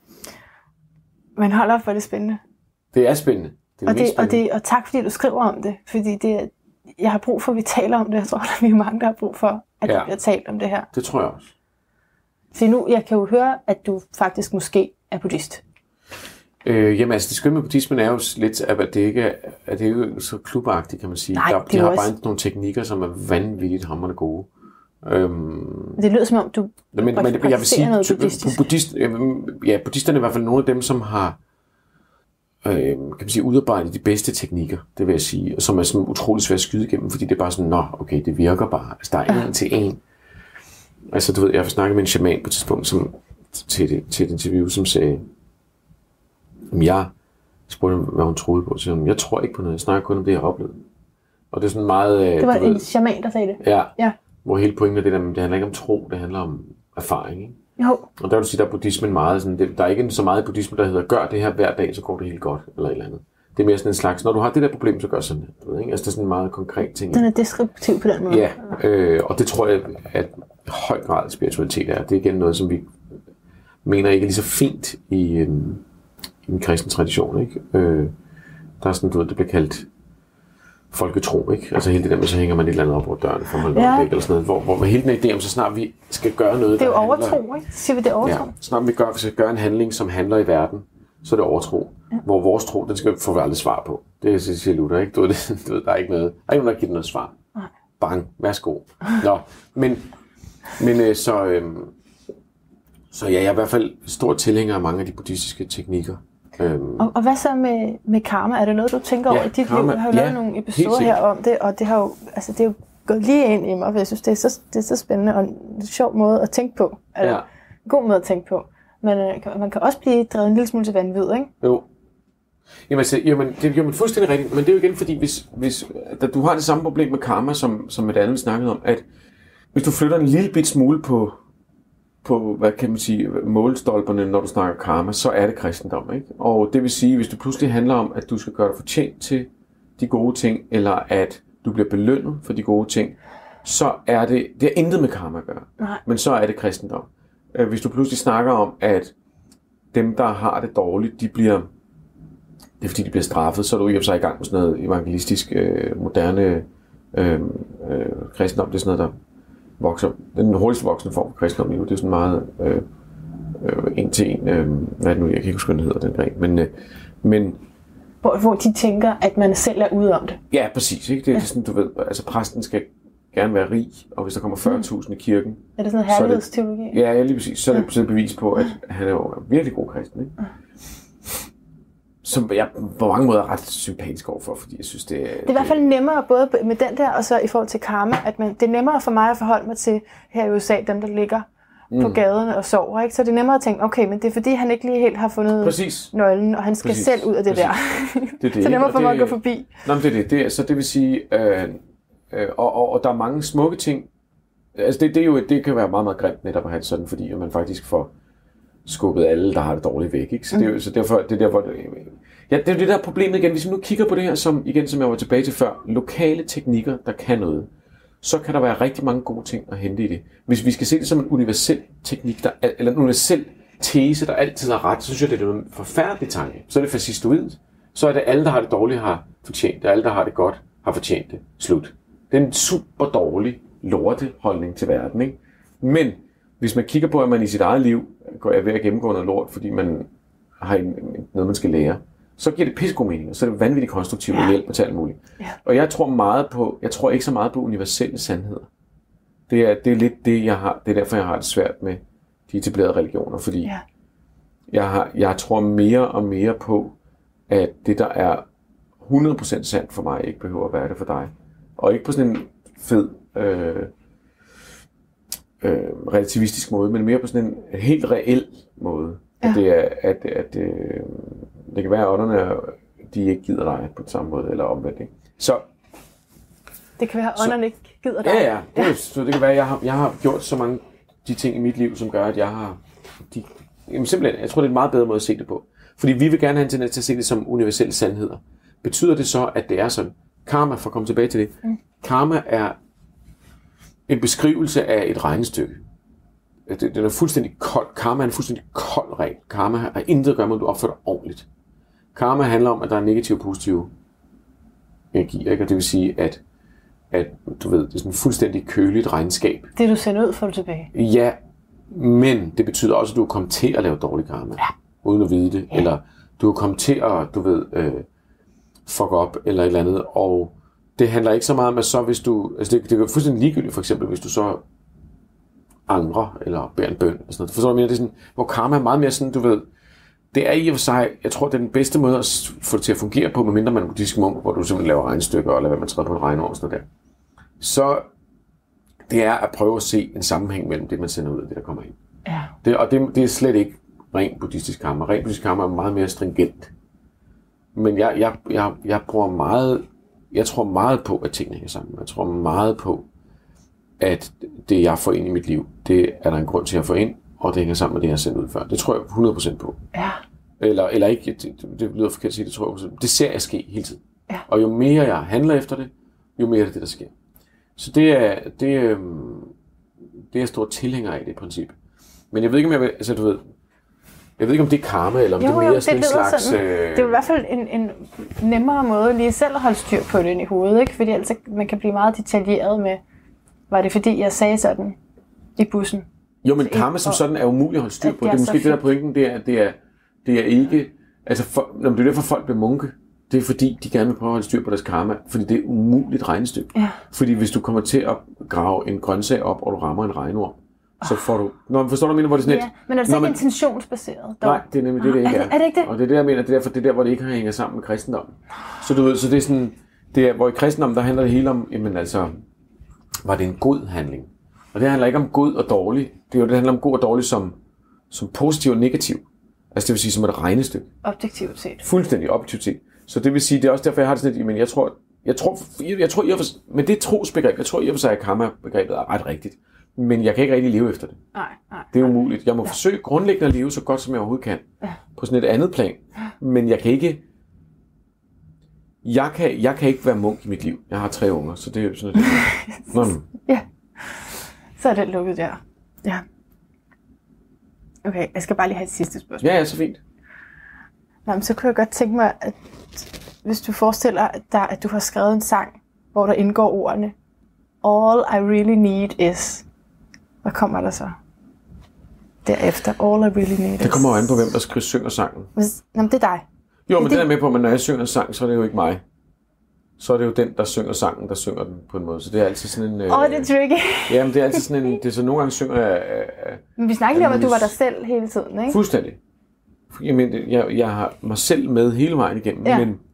Men hold op, hvor er det spændende. Det er spændende. Det er og, det, og, det, og tak fordi du skriver om det, fordi det, jeg har brug for, at vi taler om det. Jeg tror, at vi er mange, der har brug for, at ja. der bliver talt om det her. Det tror jeg også. For nu, jeg kan jo høre, at du faktisk måske er buddhist. Øh, jamen altså, det skønne med buddhismen er jo lidt, at det ikke er, at det ikke er så klubagtigt, kan man sige. Nej, der, de har også... bare nogle teknikker, som er vanvittigt hamrende gode. Øhm, det lyder som om, du men, men, men, jeg vil sige, noget buddhistisk. Buddhist, ja, buddhisterne er i hvert fald nogle af dem, som har øh, kan man sige, udarbejdet de bedste teknikker, det vil jeg sige, og som er sådan utrolig svært at skyde igennem, fordi det er bare sådan, nå, okay, det virker bare. Altså, der er en til en. Altså, du ved, jeg har snakket med en shaman på et tidspunkt, som, til, det, til et interview, som sagde, jeg spurgte, hvad hun troede på, så jeg tror ikke på noget, jeg snakker kun om det, jeg har oplevet. Og det er sådan meget... Det var en shaman, der sagde det? Ja, ja. Hvor hele pointen er det der, det handler ikke om tro, det handler om erfaring, ikke? Jo. Og der vil du sige, der er buddhismen meget sådan, det, der er ikke så meget i buddhismen, der hedder, gør det her hver dag, så går det helt godt, eller et eller andet. Det er mere sådan en slags, når du har det der problem, så gør sådan det. Du ved, ikke? Altså det er sådan en meget konkret ting. Den er deskriptiv på den måde. Ja, øh, og det tror jeg, at i høj grad spiritualitet er. Det er igen noget, som vi mener ikke er lige så fint i, øh, i den kristne tradition, ikke? Øh, der er sådan, du ved, det bliver kaldt folketro, ikke? Altså hele det der med, så hænger man et eller andet op over døren, for man ja. væk, eller sådan noget, hvor, hvor hele den idé om, så snart vi skal gøre noget, det er jo overtro, handler, ikke? Siger vi, det er overtro? Ja, snart vi gør, skal gøre en handling, som handler i verden, så er det overtro. Ja. Hvor vores tro, den skal få aldrig svar på. Det er siger Luther, ikke? Du ved, det, du ved, der er ikke noget, der er ikke nogen, der giver noget svar. Nej. Bang, værsgo. Nå, men, men så, øhm, så ja, jeg er i hvert fald stor tilhænger af mange af de buddhistiske teknikker. Øhm. Og, og hvad så med, med karma? Er det noget, du tænker ja, over i dit liv? Jeg har jo lavet ja, nogle episoder her om det, og det har jo, altså, det er jo gået lige ind i mig, for jeg synes, det er så, det er så spændende og en sjov måde at tænke på. Altså, ja. En god måde at tænke på. Men øh, man kan også blive drevet en lille smule til vanvid, ikke? Jo. Jamen, altså, jamen, det er jo fuldstændig rigtigt, men det er jo igen, fordi hvis, hvis da du har det samme problem med karma, som, som et andet vi snakkede om, at hvis du flytter en lille bit smule på, på, hvad kan man sige, målstolperne, når du snakker karma, så er det kristendom, ikke? Og det vil sige, hvis du pludselig handler om, at du skal gøre dig fortjent til de gode ting, eller at du bliver belønnet for de gode ting, så er det, det er intet med karma at gøre. Nej. Men så er det kristendom. Hvis du pludselig snakker om, at dem, der har det dårligt, de bliver, det er fordi, de bliver straffet, så er du i og for sig i gang med sådan noget evangelistisk, øh, moderne øh, øh, kristendom. Det er sådan noget, der vokser. Den hurtigst voksende form for kristendom lige nu, det er sådan meget øh, øh, en til en. Øh, hvad er det nu? Jeg kan ikke huske, hvad den hedder, den gren. Men, øh, men hvor, hvor de tænker, at man selv er ude om det. Ja, præcis. Ikke? Det er ja. sådan, du ved, altså præsten skal gerne være rig, og hvis der kommer fyrre tusind i kirken... Er det sådan en herlighedsteologi? Ja, ja, lige præcis. Så er det ja. et bevis på, at han er jo virkelig god kristen, ikke? Ja. Som jeg på mange måder er ret sympatisk overfor, fordi jeg synes, det er... Det er i hvert fald nemmere, både med den der, og så i forhold til karma, at man, det er nemmere for mig at forholde mig til her i U S A, dem der ligger mm. på gaderne og sover, ikke? Så det er nemmere at tænke, okay, men det er fordi, han ikke lige helt har fundet Præcis. nøglen, og han skal Præcis. selv ud af det Præcis. der. Det er det, så det er nemmere for mig det, at gå forbi. Nå, men det er det. det er, så det vil sige... Øh, øh, og, og, og der er mange smukke ting. Altså det, det, er jo, det kan være meget, meget grimt netop at have det sådan, fordi man faktisk får skubbet alle, der har det dårligt væk, ikke? Så, det, mm. så derfor... Det er derfor, det, ja, det er det der problemet igen. Hvis vi nu kigger på det her, som, igen, som jeg var tilbage til før, lokale teknikker, der kan noget, så kan der være rigtig mange gode ting at hente i det. Hvis vi skal se det som en universel teknik, der, eller en universel tese, der altid har ret, så synes jeg, det er en forfærdelig tanke. Så er det fascistoidt. Så er det alle, der har det dårligt, har fortjent det. Alle, der har det godt, har fortjent det. Slut. Det er en super dårlig lorteholdning til verden, ikke? Men hvis man kigger på, at man i sit eget liv går ved at gennemgå noget lort, fordi man har en, noget, man skal lære, så giver det pissegod mening, og så er det vanvittigt konstruktivt og hjælp til alt muligt. Ja. Og jeg tror meget på, jeg tror ikke så meget på universelle sandheder. Det er, det er lidt det, jeg har, det er derfor, jeg har det svært med de etablerede religioner, fordi ja. jeg, har, jeg tror mere og mere på, at det, der er hundrede procent sandt for mig, ikke behøver at være det for dig. Og ikke på sådan en fed, øh, øh, relativistisk måde, men mere på sådan en helt reel måde. Ja. At det er, at, at øh, det kan være, at ånderne, de ikke gider dig på samme måde, eller omvendt, ikke? Så det kan være, at ånderne ikke gider dig. Ja, ja. Det, ja. Så det kan være, at jeg har, jeg har gjort så mange de ting i mit liv, som gør, at jeg har... De, jamen simpelthen, jeg tror, det er en meget bedre måde at se det på. Fordi vi vil gerne have en tendens til at se det som universelle sandheder. Betyder det så, at det er sådan? Karma, for at komme tilbage til det. Mm. Karma er en beskrivelse af et regnestykke. Den er fuldstændig kold. Karma er en fuldstændig kold regel. Karma har intet at gøre med, at du opfører dig ordentligt. Karma handler om, at der er negative og positive energier, ikke? Og det vil sige, at, at du ved, det er sådan et fuldstændig køligt regnskab. Det du sender ud, får du tilbage. Ja, Men det betyder også, at du er kommet til at lave dårlig karma, ja. uden at vide det. Ja. Eller du er kommet til at, du ved, øh, fuck op eller et eller andet. Og det handler ikke så meget om, at så hvis du... Altså det, det er fuldstændig ligegyldigt, for eksempel, hvis du så angrer eller beder en bøn. Eller sådan noget. Forstår du, hvad jeg mener? Det er sådan, hvor karma er meget mere sådan, du ved... Det er i og for sig, jeg tror, det er den bedste måde at få det til at fungere på, medmindre man er buddhistisk munk, hvor du simpelthen laver regnstykker, eller hvad man træder på en regneår og sådan noget der. Så det er at prøve at se en sammenhæng mellem det, man sender ud og det, der kommer ind. Ja. Det, og det, det er slet ikke ren buddhistisk karma. Ren buddhistisk karma er meget mere stringent. Men jeg, jeg, jeg, jeg bruger meget, jeg tror meget på, at tingene hænger sammen. Jeg tror meget på, at det, jeg får ind i mit liv, det er der en grund til at få ind, og det hænger sammen med det, jeg har sendt ud før. Det tror jeg hundrede procent på. Ja. Eller, eller ikke, det, det lyder forkert at sige, det tror jeg hundrede procent. Det ser jeg ske hele tiden. Ja. Og jo mere jeg handler efter det, jo mere er det det, der sker. Så det er, det, det er jeg stor tilhænger af, det princip. Men jeg ved ikke, om jeg vil, altså du ved, jeg ved ikke, om det er karma, eller om jo, det er mere jo, sådan en slags... Sådan. Øh... Det er i hvert fald en, en nemmere måde lige selv at holde styr på det i hovedet, ikke? Fordi altså, man kan blive meget detaljeret med, var det fordi, jeg sagde sådan i bussen? Jo, men karma som sådan er umuligt at holde styr på. Det er, det er måske det, der pointen, det er, det er, det er ikke... Altså, for, det er derfor, folk bliver munke. Det er fordi, de gerne vil prøve at holde styr på deres karma, fordi det er umuligt regnestykke. Ja. Fordi hvis du kommer til at grave en grøntsag op, og du rammer en regnorm, så får du... Nå, forstår du, mener, hvor det er sådan ja, men er det så ikke man... intentionsbaseret? Dog? Nej, det er nemlig det, det ikke er. Er det, er det ikke det? Og det er det, jeg mener, det er derfor, det er der, hvor det ikke hænger sammen med kristendommen. Så du ved, så det er sådan... Det er, hvor i kristendommen, der handler det hele om, jamen altså, var det en god handling? Og det handler ikke om god og dårlig. Det er jo det handler om god og dårlig som, som positiv og negativ. Altså det vil sige som et regnestykke. Objektivt set. Fuldstændig objektivt set. Så det vil sige, det er også derfor, jeg har det sådan lidt, men jeg tror, jeg tror, jeg, jeg tror, jeg, men det trosbegreb, jeg tror i og for sig, at karma-begrebet er ret rigtigt. Men jeg kan ikke rigtig leve efter det. Nej, nej. Det er umuligt. Jeg må ja. forsøge grundlæggende at leve så godt, som jeg overhovedet kan. Ja. På sådan et andet plan. Men jeg kan ikke... Jeg kan, jeg kan ikke være munk i mit liv. Jeg har tre unger, så det er jo sådan noget. Ja. Så er det lukket der. Ja. Okay, jeg skal bare lige have et sidste spørgsmål. Ja, ja, så fint. Nå, men så kunne jeg godt tænke mig, at hvis du forestiller dig, at du har skrevet en sang, hvor der indgår ordene All I really need is... Hvad kommer der så? Derefter, all I really need is... Det kommer jo an på, hvem der skriver, synger sangen. Hvis, nå, men det er dig. Jo, men det, det er med på, at når jeg synger en sang, så er det jo ikke mig. Så er det jo den, der synger sangen, der synger den på en måde. Så det er altid sådan en... Åh, oh, det er tricky. Ja, men det er altid sådan en... Det er så nogle gange synger jeg... Øh, men vi snakker lige om, at du var dig selv hele tiden, ikke? Fuldstændig. Jamen, jeg, jeg har mig selv med hele vejen igennem, ja. men...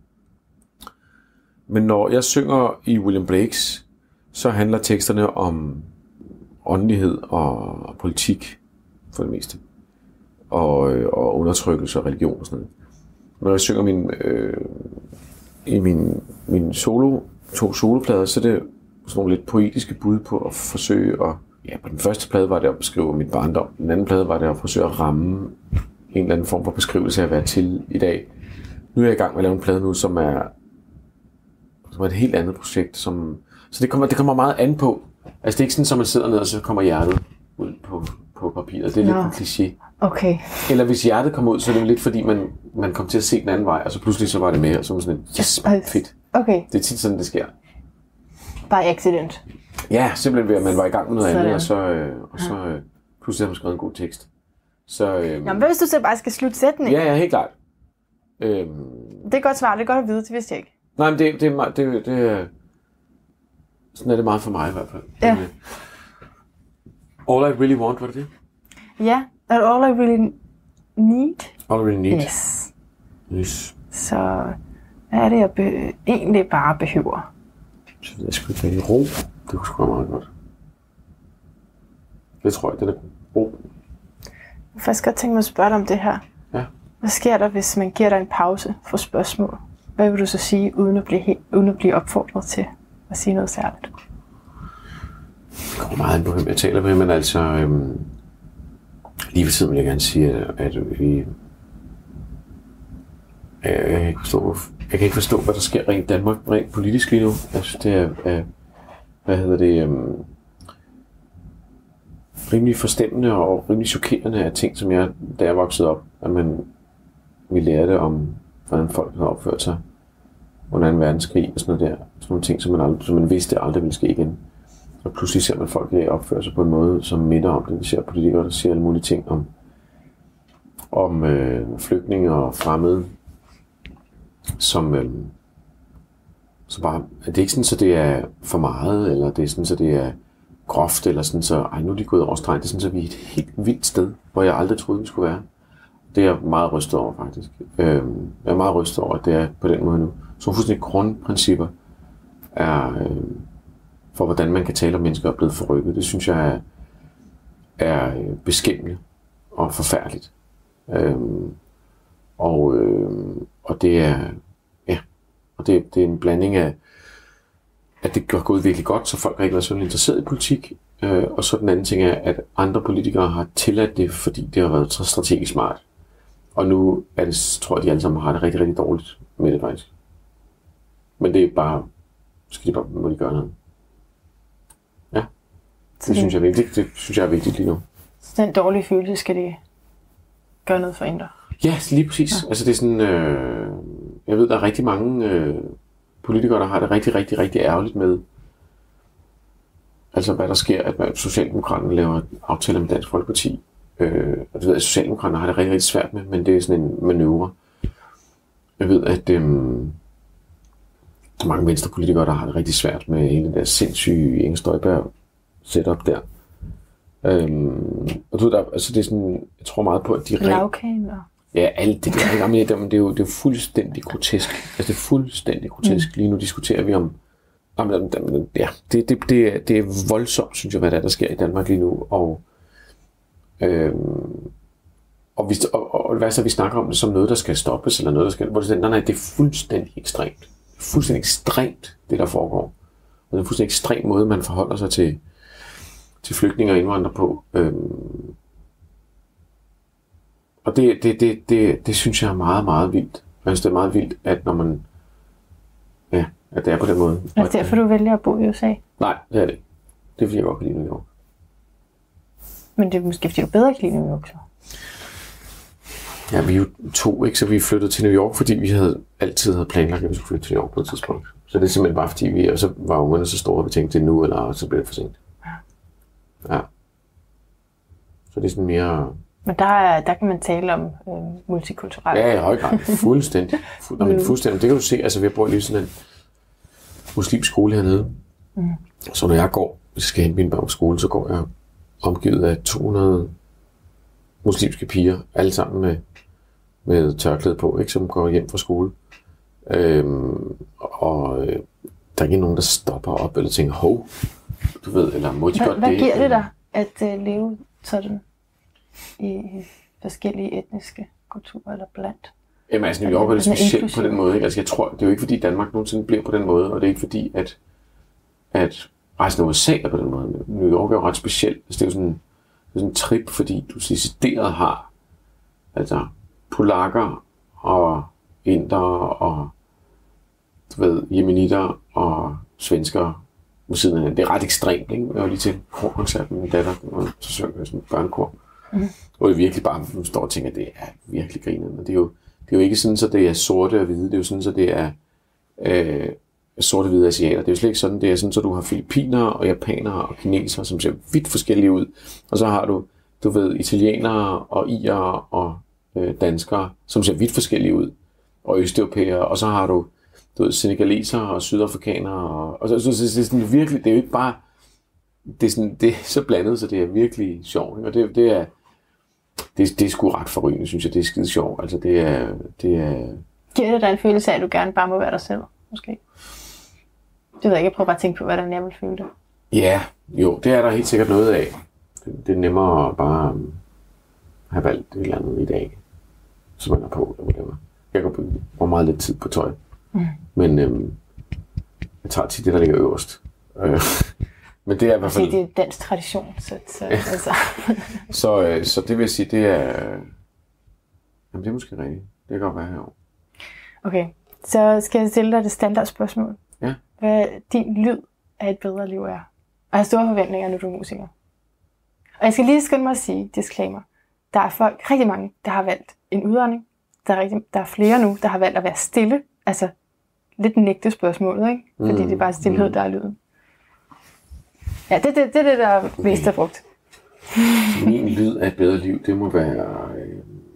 Men når jeg synger i William Blakes, så handler teksterne om åndelighed og politik, for det meste. Og, og undertrykkelse og religion og sådan noget. Når jeg synger min, øh, i min, min solo, to soloplader, så er det sådan nogle lidt poetiske bud på at forsøge at... Ja, på den første plade var det at beskrive mit barndom. Den anden plade var det at forsøge at ramme en eller anden form for beskrivelse af at være til i dag. Nu er jeg i gang med at lave en plade nu, som er, som er et helt andet projekt. Som, så det kommer, det kommer meget an på. Altså det er ikke sådan, at man sidder ned, og så kommer hjertet ud på, på papiret. Det er lidt no. en kliché. Okay. Eller hvis hjertet kommer ud, så er det jo lidt fordi, man, man kom til at se den anden vej, og så pludselig så var det med, og så var sådan et, yes, fedt. Okay. Det er tit sådan, det sker. By accident. Ja, simpelthen ved, at man var i gang med noget sådan. andet, og så, øh, og så øh, pludselig har man skrevet en god tekst. Så, øh, Jamen, hvad hvis du så bare skal slutte sætningen? Ja, ja, helt klart. Øhm, det er godt svar, det er godt at vide, det vidste jeg ikke. Nej, men det, det, det, det, det sådan er det meget for mig i hvert fald. Ja. Men, uh, all I really want, var det det? Ja, and all I really need. All I really need. Yes. Yes. Så hvad er det, jeg be- egentlig bare behøver? Så jeg skulle være i ro. Det kunne sgu være meget godt. Det tror jeg, det er ro. Jeg vil faktisk godt tænke mig at spørge dig om det her. Ja. Hvad sker der, hvis man giver dig en pause for spørgsmål? Hvad vil du så sige, uden at blive, helt, uden at blive opfordret til at sige noget særligt? Det kommer meget an på, hvem jeg taler med, men altså... Øhm, lige ved tiden vil jeg gerne sige, at, at vi... Jeg kan, ikke forstå, jeg kan ikke forstå, hvad der sker rent Danmark, rent politisk lige nu. Jeg synes, det er... er hvad hedder det... Øhm, rimelig forstemmende og rimelig chokerende af ting, som jeg, da jeg voksede op, at man vi lærte om, hvordan folk har opført sig under anden verdenskrig og sådan noget der. Sådan nogle ting, som man, aldrig, som man vidste aldrig ville ske igen. Og pludselig ser man folk der opføre sig på en måde, som minder om det. Vi ser politikere, der siger alle mulige ting om, om øh, flygtninge og fremmede, som, øh, så bare, det er ikke sådan, så det er for meget, eller det er sådan, så det er groft, eller sådan, så ej, nu er de gået over stregen. Det er sådan, så vi er et helt vildt sted, hvor jeg aldrig troede, vi skulle være. Det er jeg meget rystet over, faktisk. Øh, jeg er meget rystet over, at det er på den måde nu. Så fuldstændig grundprincipper er, øh, for hvordan man kan tale om mennesker, er blevet forrykket. Det synes jeg er, er beskæmmende og forfærdeligt. Øhm, og, øh, og det er ja, og det, det er en blanding af, at det går gået virkelig godt, så folk har ikke været sådan interesseret i politik, øh, og så den anden ting er, at andre politikere har tilladt det, fordi det har været så strategisk smart. Og nu er det, tror jeg, de alle sammen har det rigtig, rigtig dårligt med det faktisk. Men det er bare, skal de bare, må de gøre noget. Ja, det, det synes jeg er vigtigt. Det synes jeg er vigtigt lige nu. Så den dårlige følelse skal de gøre noget for ændre? Ja, lige præcis. Ja. Altså det er sådan, øh, jeg ved, der er rigtig mange øh, politikere, der har det rigtig, rigtig, rigtig ærgerligt med, altså hvad der sker, at Socialdemokraterne laver aftaler med Dansk Folkeparti. Øh, og det ved jeg, at Socialdemokraterne har det rigtig, rigtig svært med, men det er sådan en manøvre. Jeg ved, at øh, der er mange venstrepolitikere, der har det rigtig svært med hele den der sindssyge Inger Støjberg setup der. Øhm, og du ved, der, altså det er sådan, jeg tror meget på, at de lavkager. Ja, alt det der, men det, det, er jo, det er jo fuldstændig grotesk. Altså det er fuldstændig grotesk. Mm. Lige nu diskuterer vi om, om ja, det, det, det, er, det er voldsomt, synes jeg, hvad der, er, der sker i Danmark lige nu. Og, øhm, og, vi, og, og hvad så, vi snakker om det som noget, der skal stoppes, eller noget, der skal, hvor det er, nej, nej, det er fuldstændig ekstremt. Det er fuldstændig ekstremt, det der foregår. Og det er en fuldstændig ekstrem måde, man forholder sig til, til flygtninge og indvandrere på. Øhm, og det, det, det, det, det synes jeg er meget, meget vildt. Jeg synes, det er meget vildt, at når man, ja, at det er på den måde. Er det derfor, du vælger at bo i U S A? Nej, det er det ikke. Det er fordi, jeg godt kan lide New York. Men det er måske, fordi du bedre kan lide New York, så? Ja, vi er jo to, ikke? Så vi flyttede til New York, fordi vi havde altid havde planlagt, at vi skulle flytte til New York på et tidspunkt. Så det er simpelthen bare fordi, vi, og så var ungerne så store, at vi tænkte, det nu, eller så bliver det for sent. Ja. Ja. Så det er sådan mere... Men der, er, der kan man tale om øh, multikulturelt. Ja, i høj grad. Fuldstændig. Fu- Nå, men fuldstændig. Det kan du se. Altså, vi bor lige sådan en muslimsk skole hernede. Mm. Så når jeg går, hvis jeg skal hente mine børn på skole, så går jeg omgivet af to hundrede muslimske piger, alle sammen med, med tørklæde på, ikke, som går hjem fra skole. Øhm, og øh, der er ikke nogen, der stopper op eller tænker, hov, du ved, eller må de Hva, godt hvad det? Hvad giver det dig at uh, leve sådan i forskellige etniske kulturer eller blandt? Jamen altså, New York er det specielt på den måde, ikke? Altså jeg tror, det er jo ikke fordi Danmark nogensinde bliver på den måde, og det er ikke fordi, at, at resten af U S A er på den måde. New York er jo ret specielt. Altså, det er jo sådan, det er sådan en trip, fordi du decideret har altså polakker og indere og du ved, jemenitter og svensker ved siden af. Det er ret ekstremt, ikke? Jeg var lige til en korkoncert med min datter, og så søger jeg sådan en børnekor. Mm. Og det er virkelig bare, man står og tænker, at det er virkelig grinende. Det er jo, det er jo ikke sådan, så det er sorte og hvide. Det er jo sådan, så det er øh, sorte og hvide asiater. Det er jo slet ikke sådan, det er sådan, så du har filippinere og japanere og kinesere, som ser vidt forskellige ud. Og så har du, du ved, italienere og irere og øh, danskere, som ser vidt forskellige ud. Og østeuropæere. Og så har du, du ved, senegalesere og sydafrikanere. Og, og så, så, så, så det er sådan virkelig, det er jo ikke bare, det er, sådan, det er så blandet, så det er virkelig sjovt. Ikke? Og det, det er, det, det er sgu ret forrygende, synes jeg. Det er skide sjovt. Altså, det er, det er... Giver det dig en følelse af, at du gerne bare må være dig selv, måske? Det ved jeg ikke. Jeg prøver bare at tænke på, hvordan jeg vil føle det. Ja, jo, det er der helt sikkert noget af. Det, det er nemmere bare um, have valgt et eller andet i dag, som man er på, eller whatever. Jeg kan bruge meget lidt tid på tøj. Mm. Men øhm, jeg tager tit det, der ligger øverst. Men det er i hvert fald... Det er dansk tradition, så... så, ja. altså. så, øh, så det vil sige, det er... Jamen, det er måske rigtigt. Det kan godt være herovre. Okay, så skal jeg stille dig det standardspørgsmål. Ja. Hvad din lyd af et bedre liv er? Og jeg har store forventninger, når du er musiker. Og jeg skal lige skynde mig at sige, disclaimer. Der er folk, rigtig mange, der har valgt en udånding. Der er, rigtig, der er flere nu, der har valgt at være stille. Altså, lidt nægte spørgsmålet, ikke? Fordi mm. det er bare stillhed, mm. der er lyden. Ja, det er det, det, det, der er mest er brugt. Min lyd af et bedre liv, det må være øh,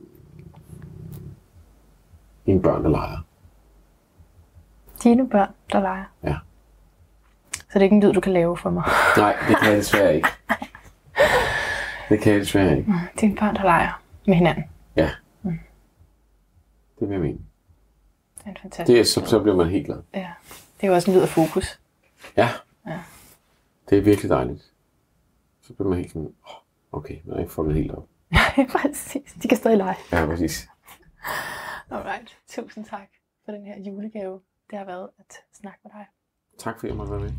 mine børn, der leger. Dine børn, der leger? Ja. Så det er ikke en lyd, du kan lave for mig? Nej, det kan jeg desværre ikke. Det kan jeg desværre ikke. Dine børn, der leger med hinanden? Ja. Mm. Det vil jeg mene. Det er en fantastisk det er, så, så bliver man helt glad. Ja. Det er jo også en lyd af fokus. Ja. Ja. Det er virkelig dejligt. Så bliver man helt sådan, okay, man er ikke fået helt op. Ja, præcis. De kan stadig lege. Ja, præcis. Alright. Tusind tak for den her julegave. Det har været at snakke med dig. Tak fordi jeg måtte være med.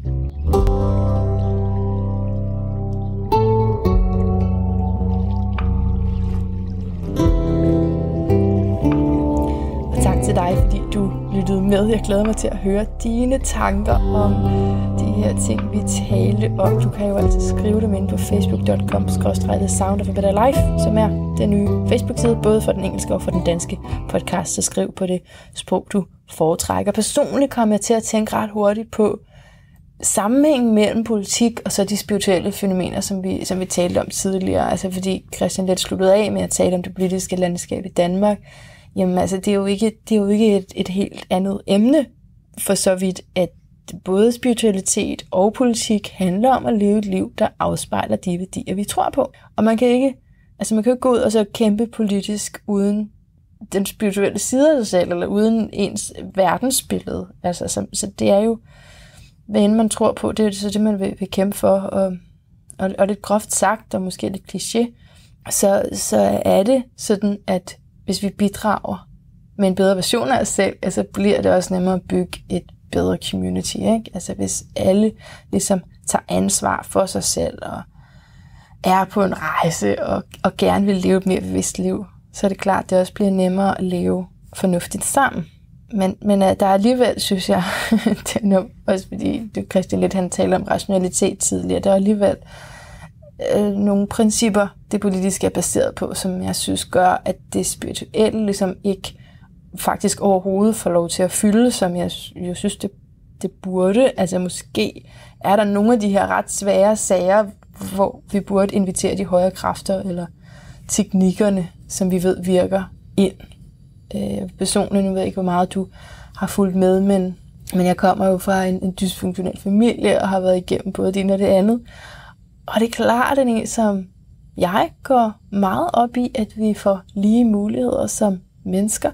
Og tak til dig, fordi du lyttede med. Jeg glæder mig til at høre dine tanker om de her ting, vi talte om. Du kan jo altid skrive dem ind på facebook punktum com skråstreg the sound of a better life, som er den nye Facebook-side, både for den engelske og for den danske podcast. Så skriv på det sprog, du foretrækker. Personligt kommer jeg til at tænke ret hurtigt på sammenhængen mellem politik og så de spirituelle fænomener, som vi, som vi talte om tidligere. Altså fordi Christian Leth sluttede af med at tale om det politiske landskab i Danmark. Jamen altså, det er jo ikke, det er jo ikke et, et helt andet emne, for så vidt, at både spiritualitet og politik handler om at leve et liv, der afspejler de værdier, vi tror på. Og man kan ikke, altså man kan ikke gå ud og så kæmpe politisk uden den spirituelle side af sig selv, eller uden ens verdensbillede. Altså, så, så det er jo, hvad end man tror på, det er så det, man vil, vil kæmpe for. Og, og, og lidt groft sagt, og måske lidt kliché, så, så er det sådan, at hvis vi bidrager med en bedre version af os selv, altså bliver det også nemmere at bygge et bedre community, ikke? Altså hvis alle ligesom tager ansvar for sig selv og er på en rejse og, og gerne vil leve et mere bevidst liv, så er det klart, at det også bliver nemmere at leve fornuftigt sammen. Men, men der er alligevel, synes jeg, det er nu, også fordi du, Christian Leth, han taler om rationalitet tidligere, der er alligevel øh, nogle principper, det politiske er baseret på, som jeg synes gør, at det spirituelle ligesom ikke faktisk overhovedet får lov til at fylde, som jeg jo synes, det, det burde. Altså måske er der nogle af de her ret svære sager, hvor vi burde invitere de højere kræfter eller teknikkerne, som vi ved virker ind. Øh, personligt, nu ved jeg ikke, hvor meget du har fulgt med, men, men jeg kommer jo fra en, en dysfunktionel familie og har været igennem både det ene og det andet. Og det er klart, at en, som jeg går meget op i, at vi får lige muligheder som mennesker.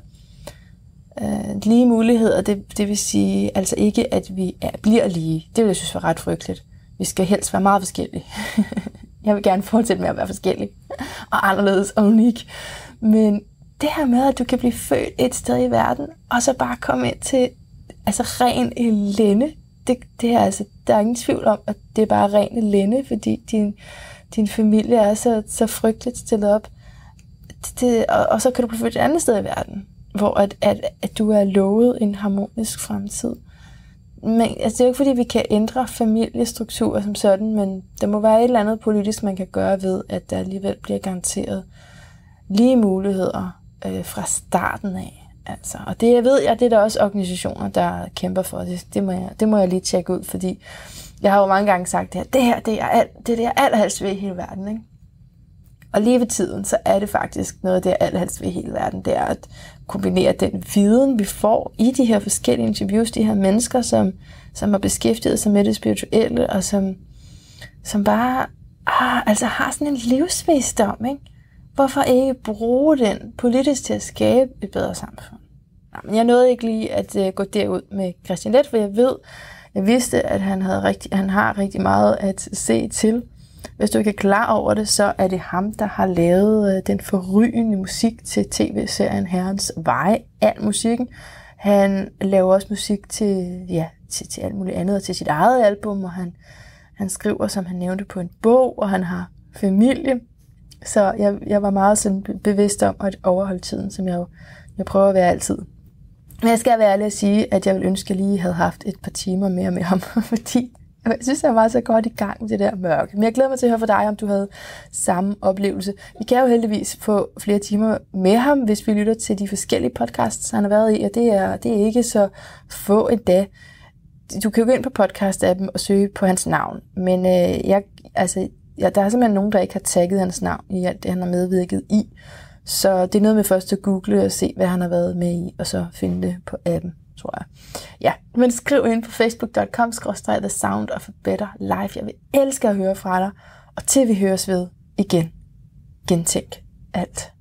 Uh, lige muligheder, det, det vil sige altså ikke, at vi er, bliver lige. Det vil jeg synes var ret frygteligt. Vi skal helst være meget forskellige. Jeg vil gerne fortsætte med at være forskellig og anderledes og unik. Men det her med, at du kan blive født et sted i verden, og så bare komme ind til altså ren elende, det, det er altså, der er ingen tvivl om, at det er bare ren elende, fordi din, din familie er så, så frygteligt stillet op. Det, og, og så kan du blive født et andet sted i verden, hvor at, at, at du er lovet en harmonisk fremtid. Men altså, det er jo ikke, fordi vi kan ændre familiestrukturer som sådan, men der må være et eller andet politisk, man kan gøre ved, at der alligevel bliver garanteret lige muligheder øh, fra starten af. Altså, og det jeg ved jeg, det er der også organisationer, der kæmper for. Det, det, må jeg, det må jeg lige tjekke ud, fordi jeg har jo mange gange sagt, at det her, det er alt, det er det, jeg allerhelst ved i hele verden, ikke? Og lige ved tiden, så er det faktisk noget af det, jeg allerhelst ved i hele verden. Det er at kombinere den viden, vi får i de her forskellige interviews, de her mennesker, som, som har beskæftiget sig med det spirituelle, og som, som bare ah, altså har sådan en livsvisdom, ikke? Hvorfor ikke bruge den politisk til at skabe et bedre samfund? Nej, men jeg nåede ikke lige at uh, gå derud med Christian Leth, for jeg ved, jeg vidste, at han, havde rigtig, han har rigtig meget at se til. Hvis du ikke er klar over det, så er det ham, der har lavet uh, den forrygende musik til tv-serien Herrens Veje. Al musikken. Han laver også musik til, ja, til, til alt muligt andet, og til sit eget album, og han, han skriver, som han nævnte, på en bog, og han har familie. Så jeg, jeg var meget sådan bevidst om at overholde tiden, som jeg jo jeg prøver at være altid. Men jeg skal være ærlig at sige, at jeg ville ønske, at jeg lige havde haft et par timer mere med ham, fordi jeg synes, jeg var så godt i gang med det der mørke. Men jeg glæder mig til at høre fra dig, om du havde samme oplevelse. Vi kan jo heldigvis få flere timer med ham, hvis vi lytter til de forskellige podcasts, han har været i, og det er, det er ikke så få endda. du kan jo gå ind på podcast-appen og søge på hans navn, men øh, jeg, altså, ja, der er simpelthen nogen, der ikke har tagget hans navn i alt det, han har medvirket i. Så det er noget med først at google og se, hvad han har været med i, og så finde det på appen, tror jeg. Ja, men skriv ind på facebook punktum com skråstreg the sound of a better life. Jeg vil elske at høre fra dig, og til vi høres ved igen. Gentænk alt.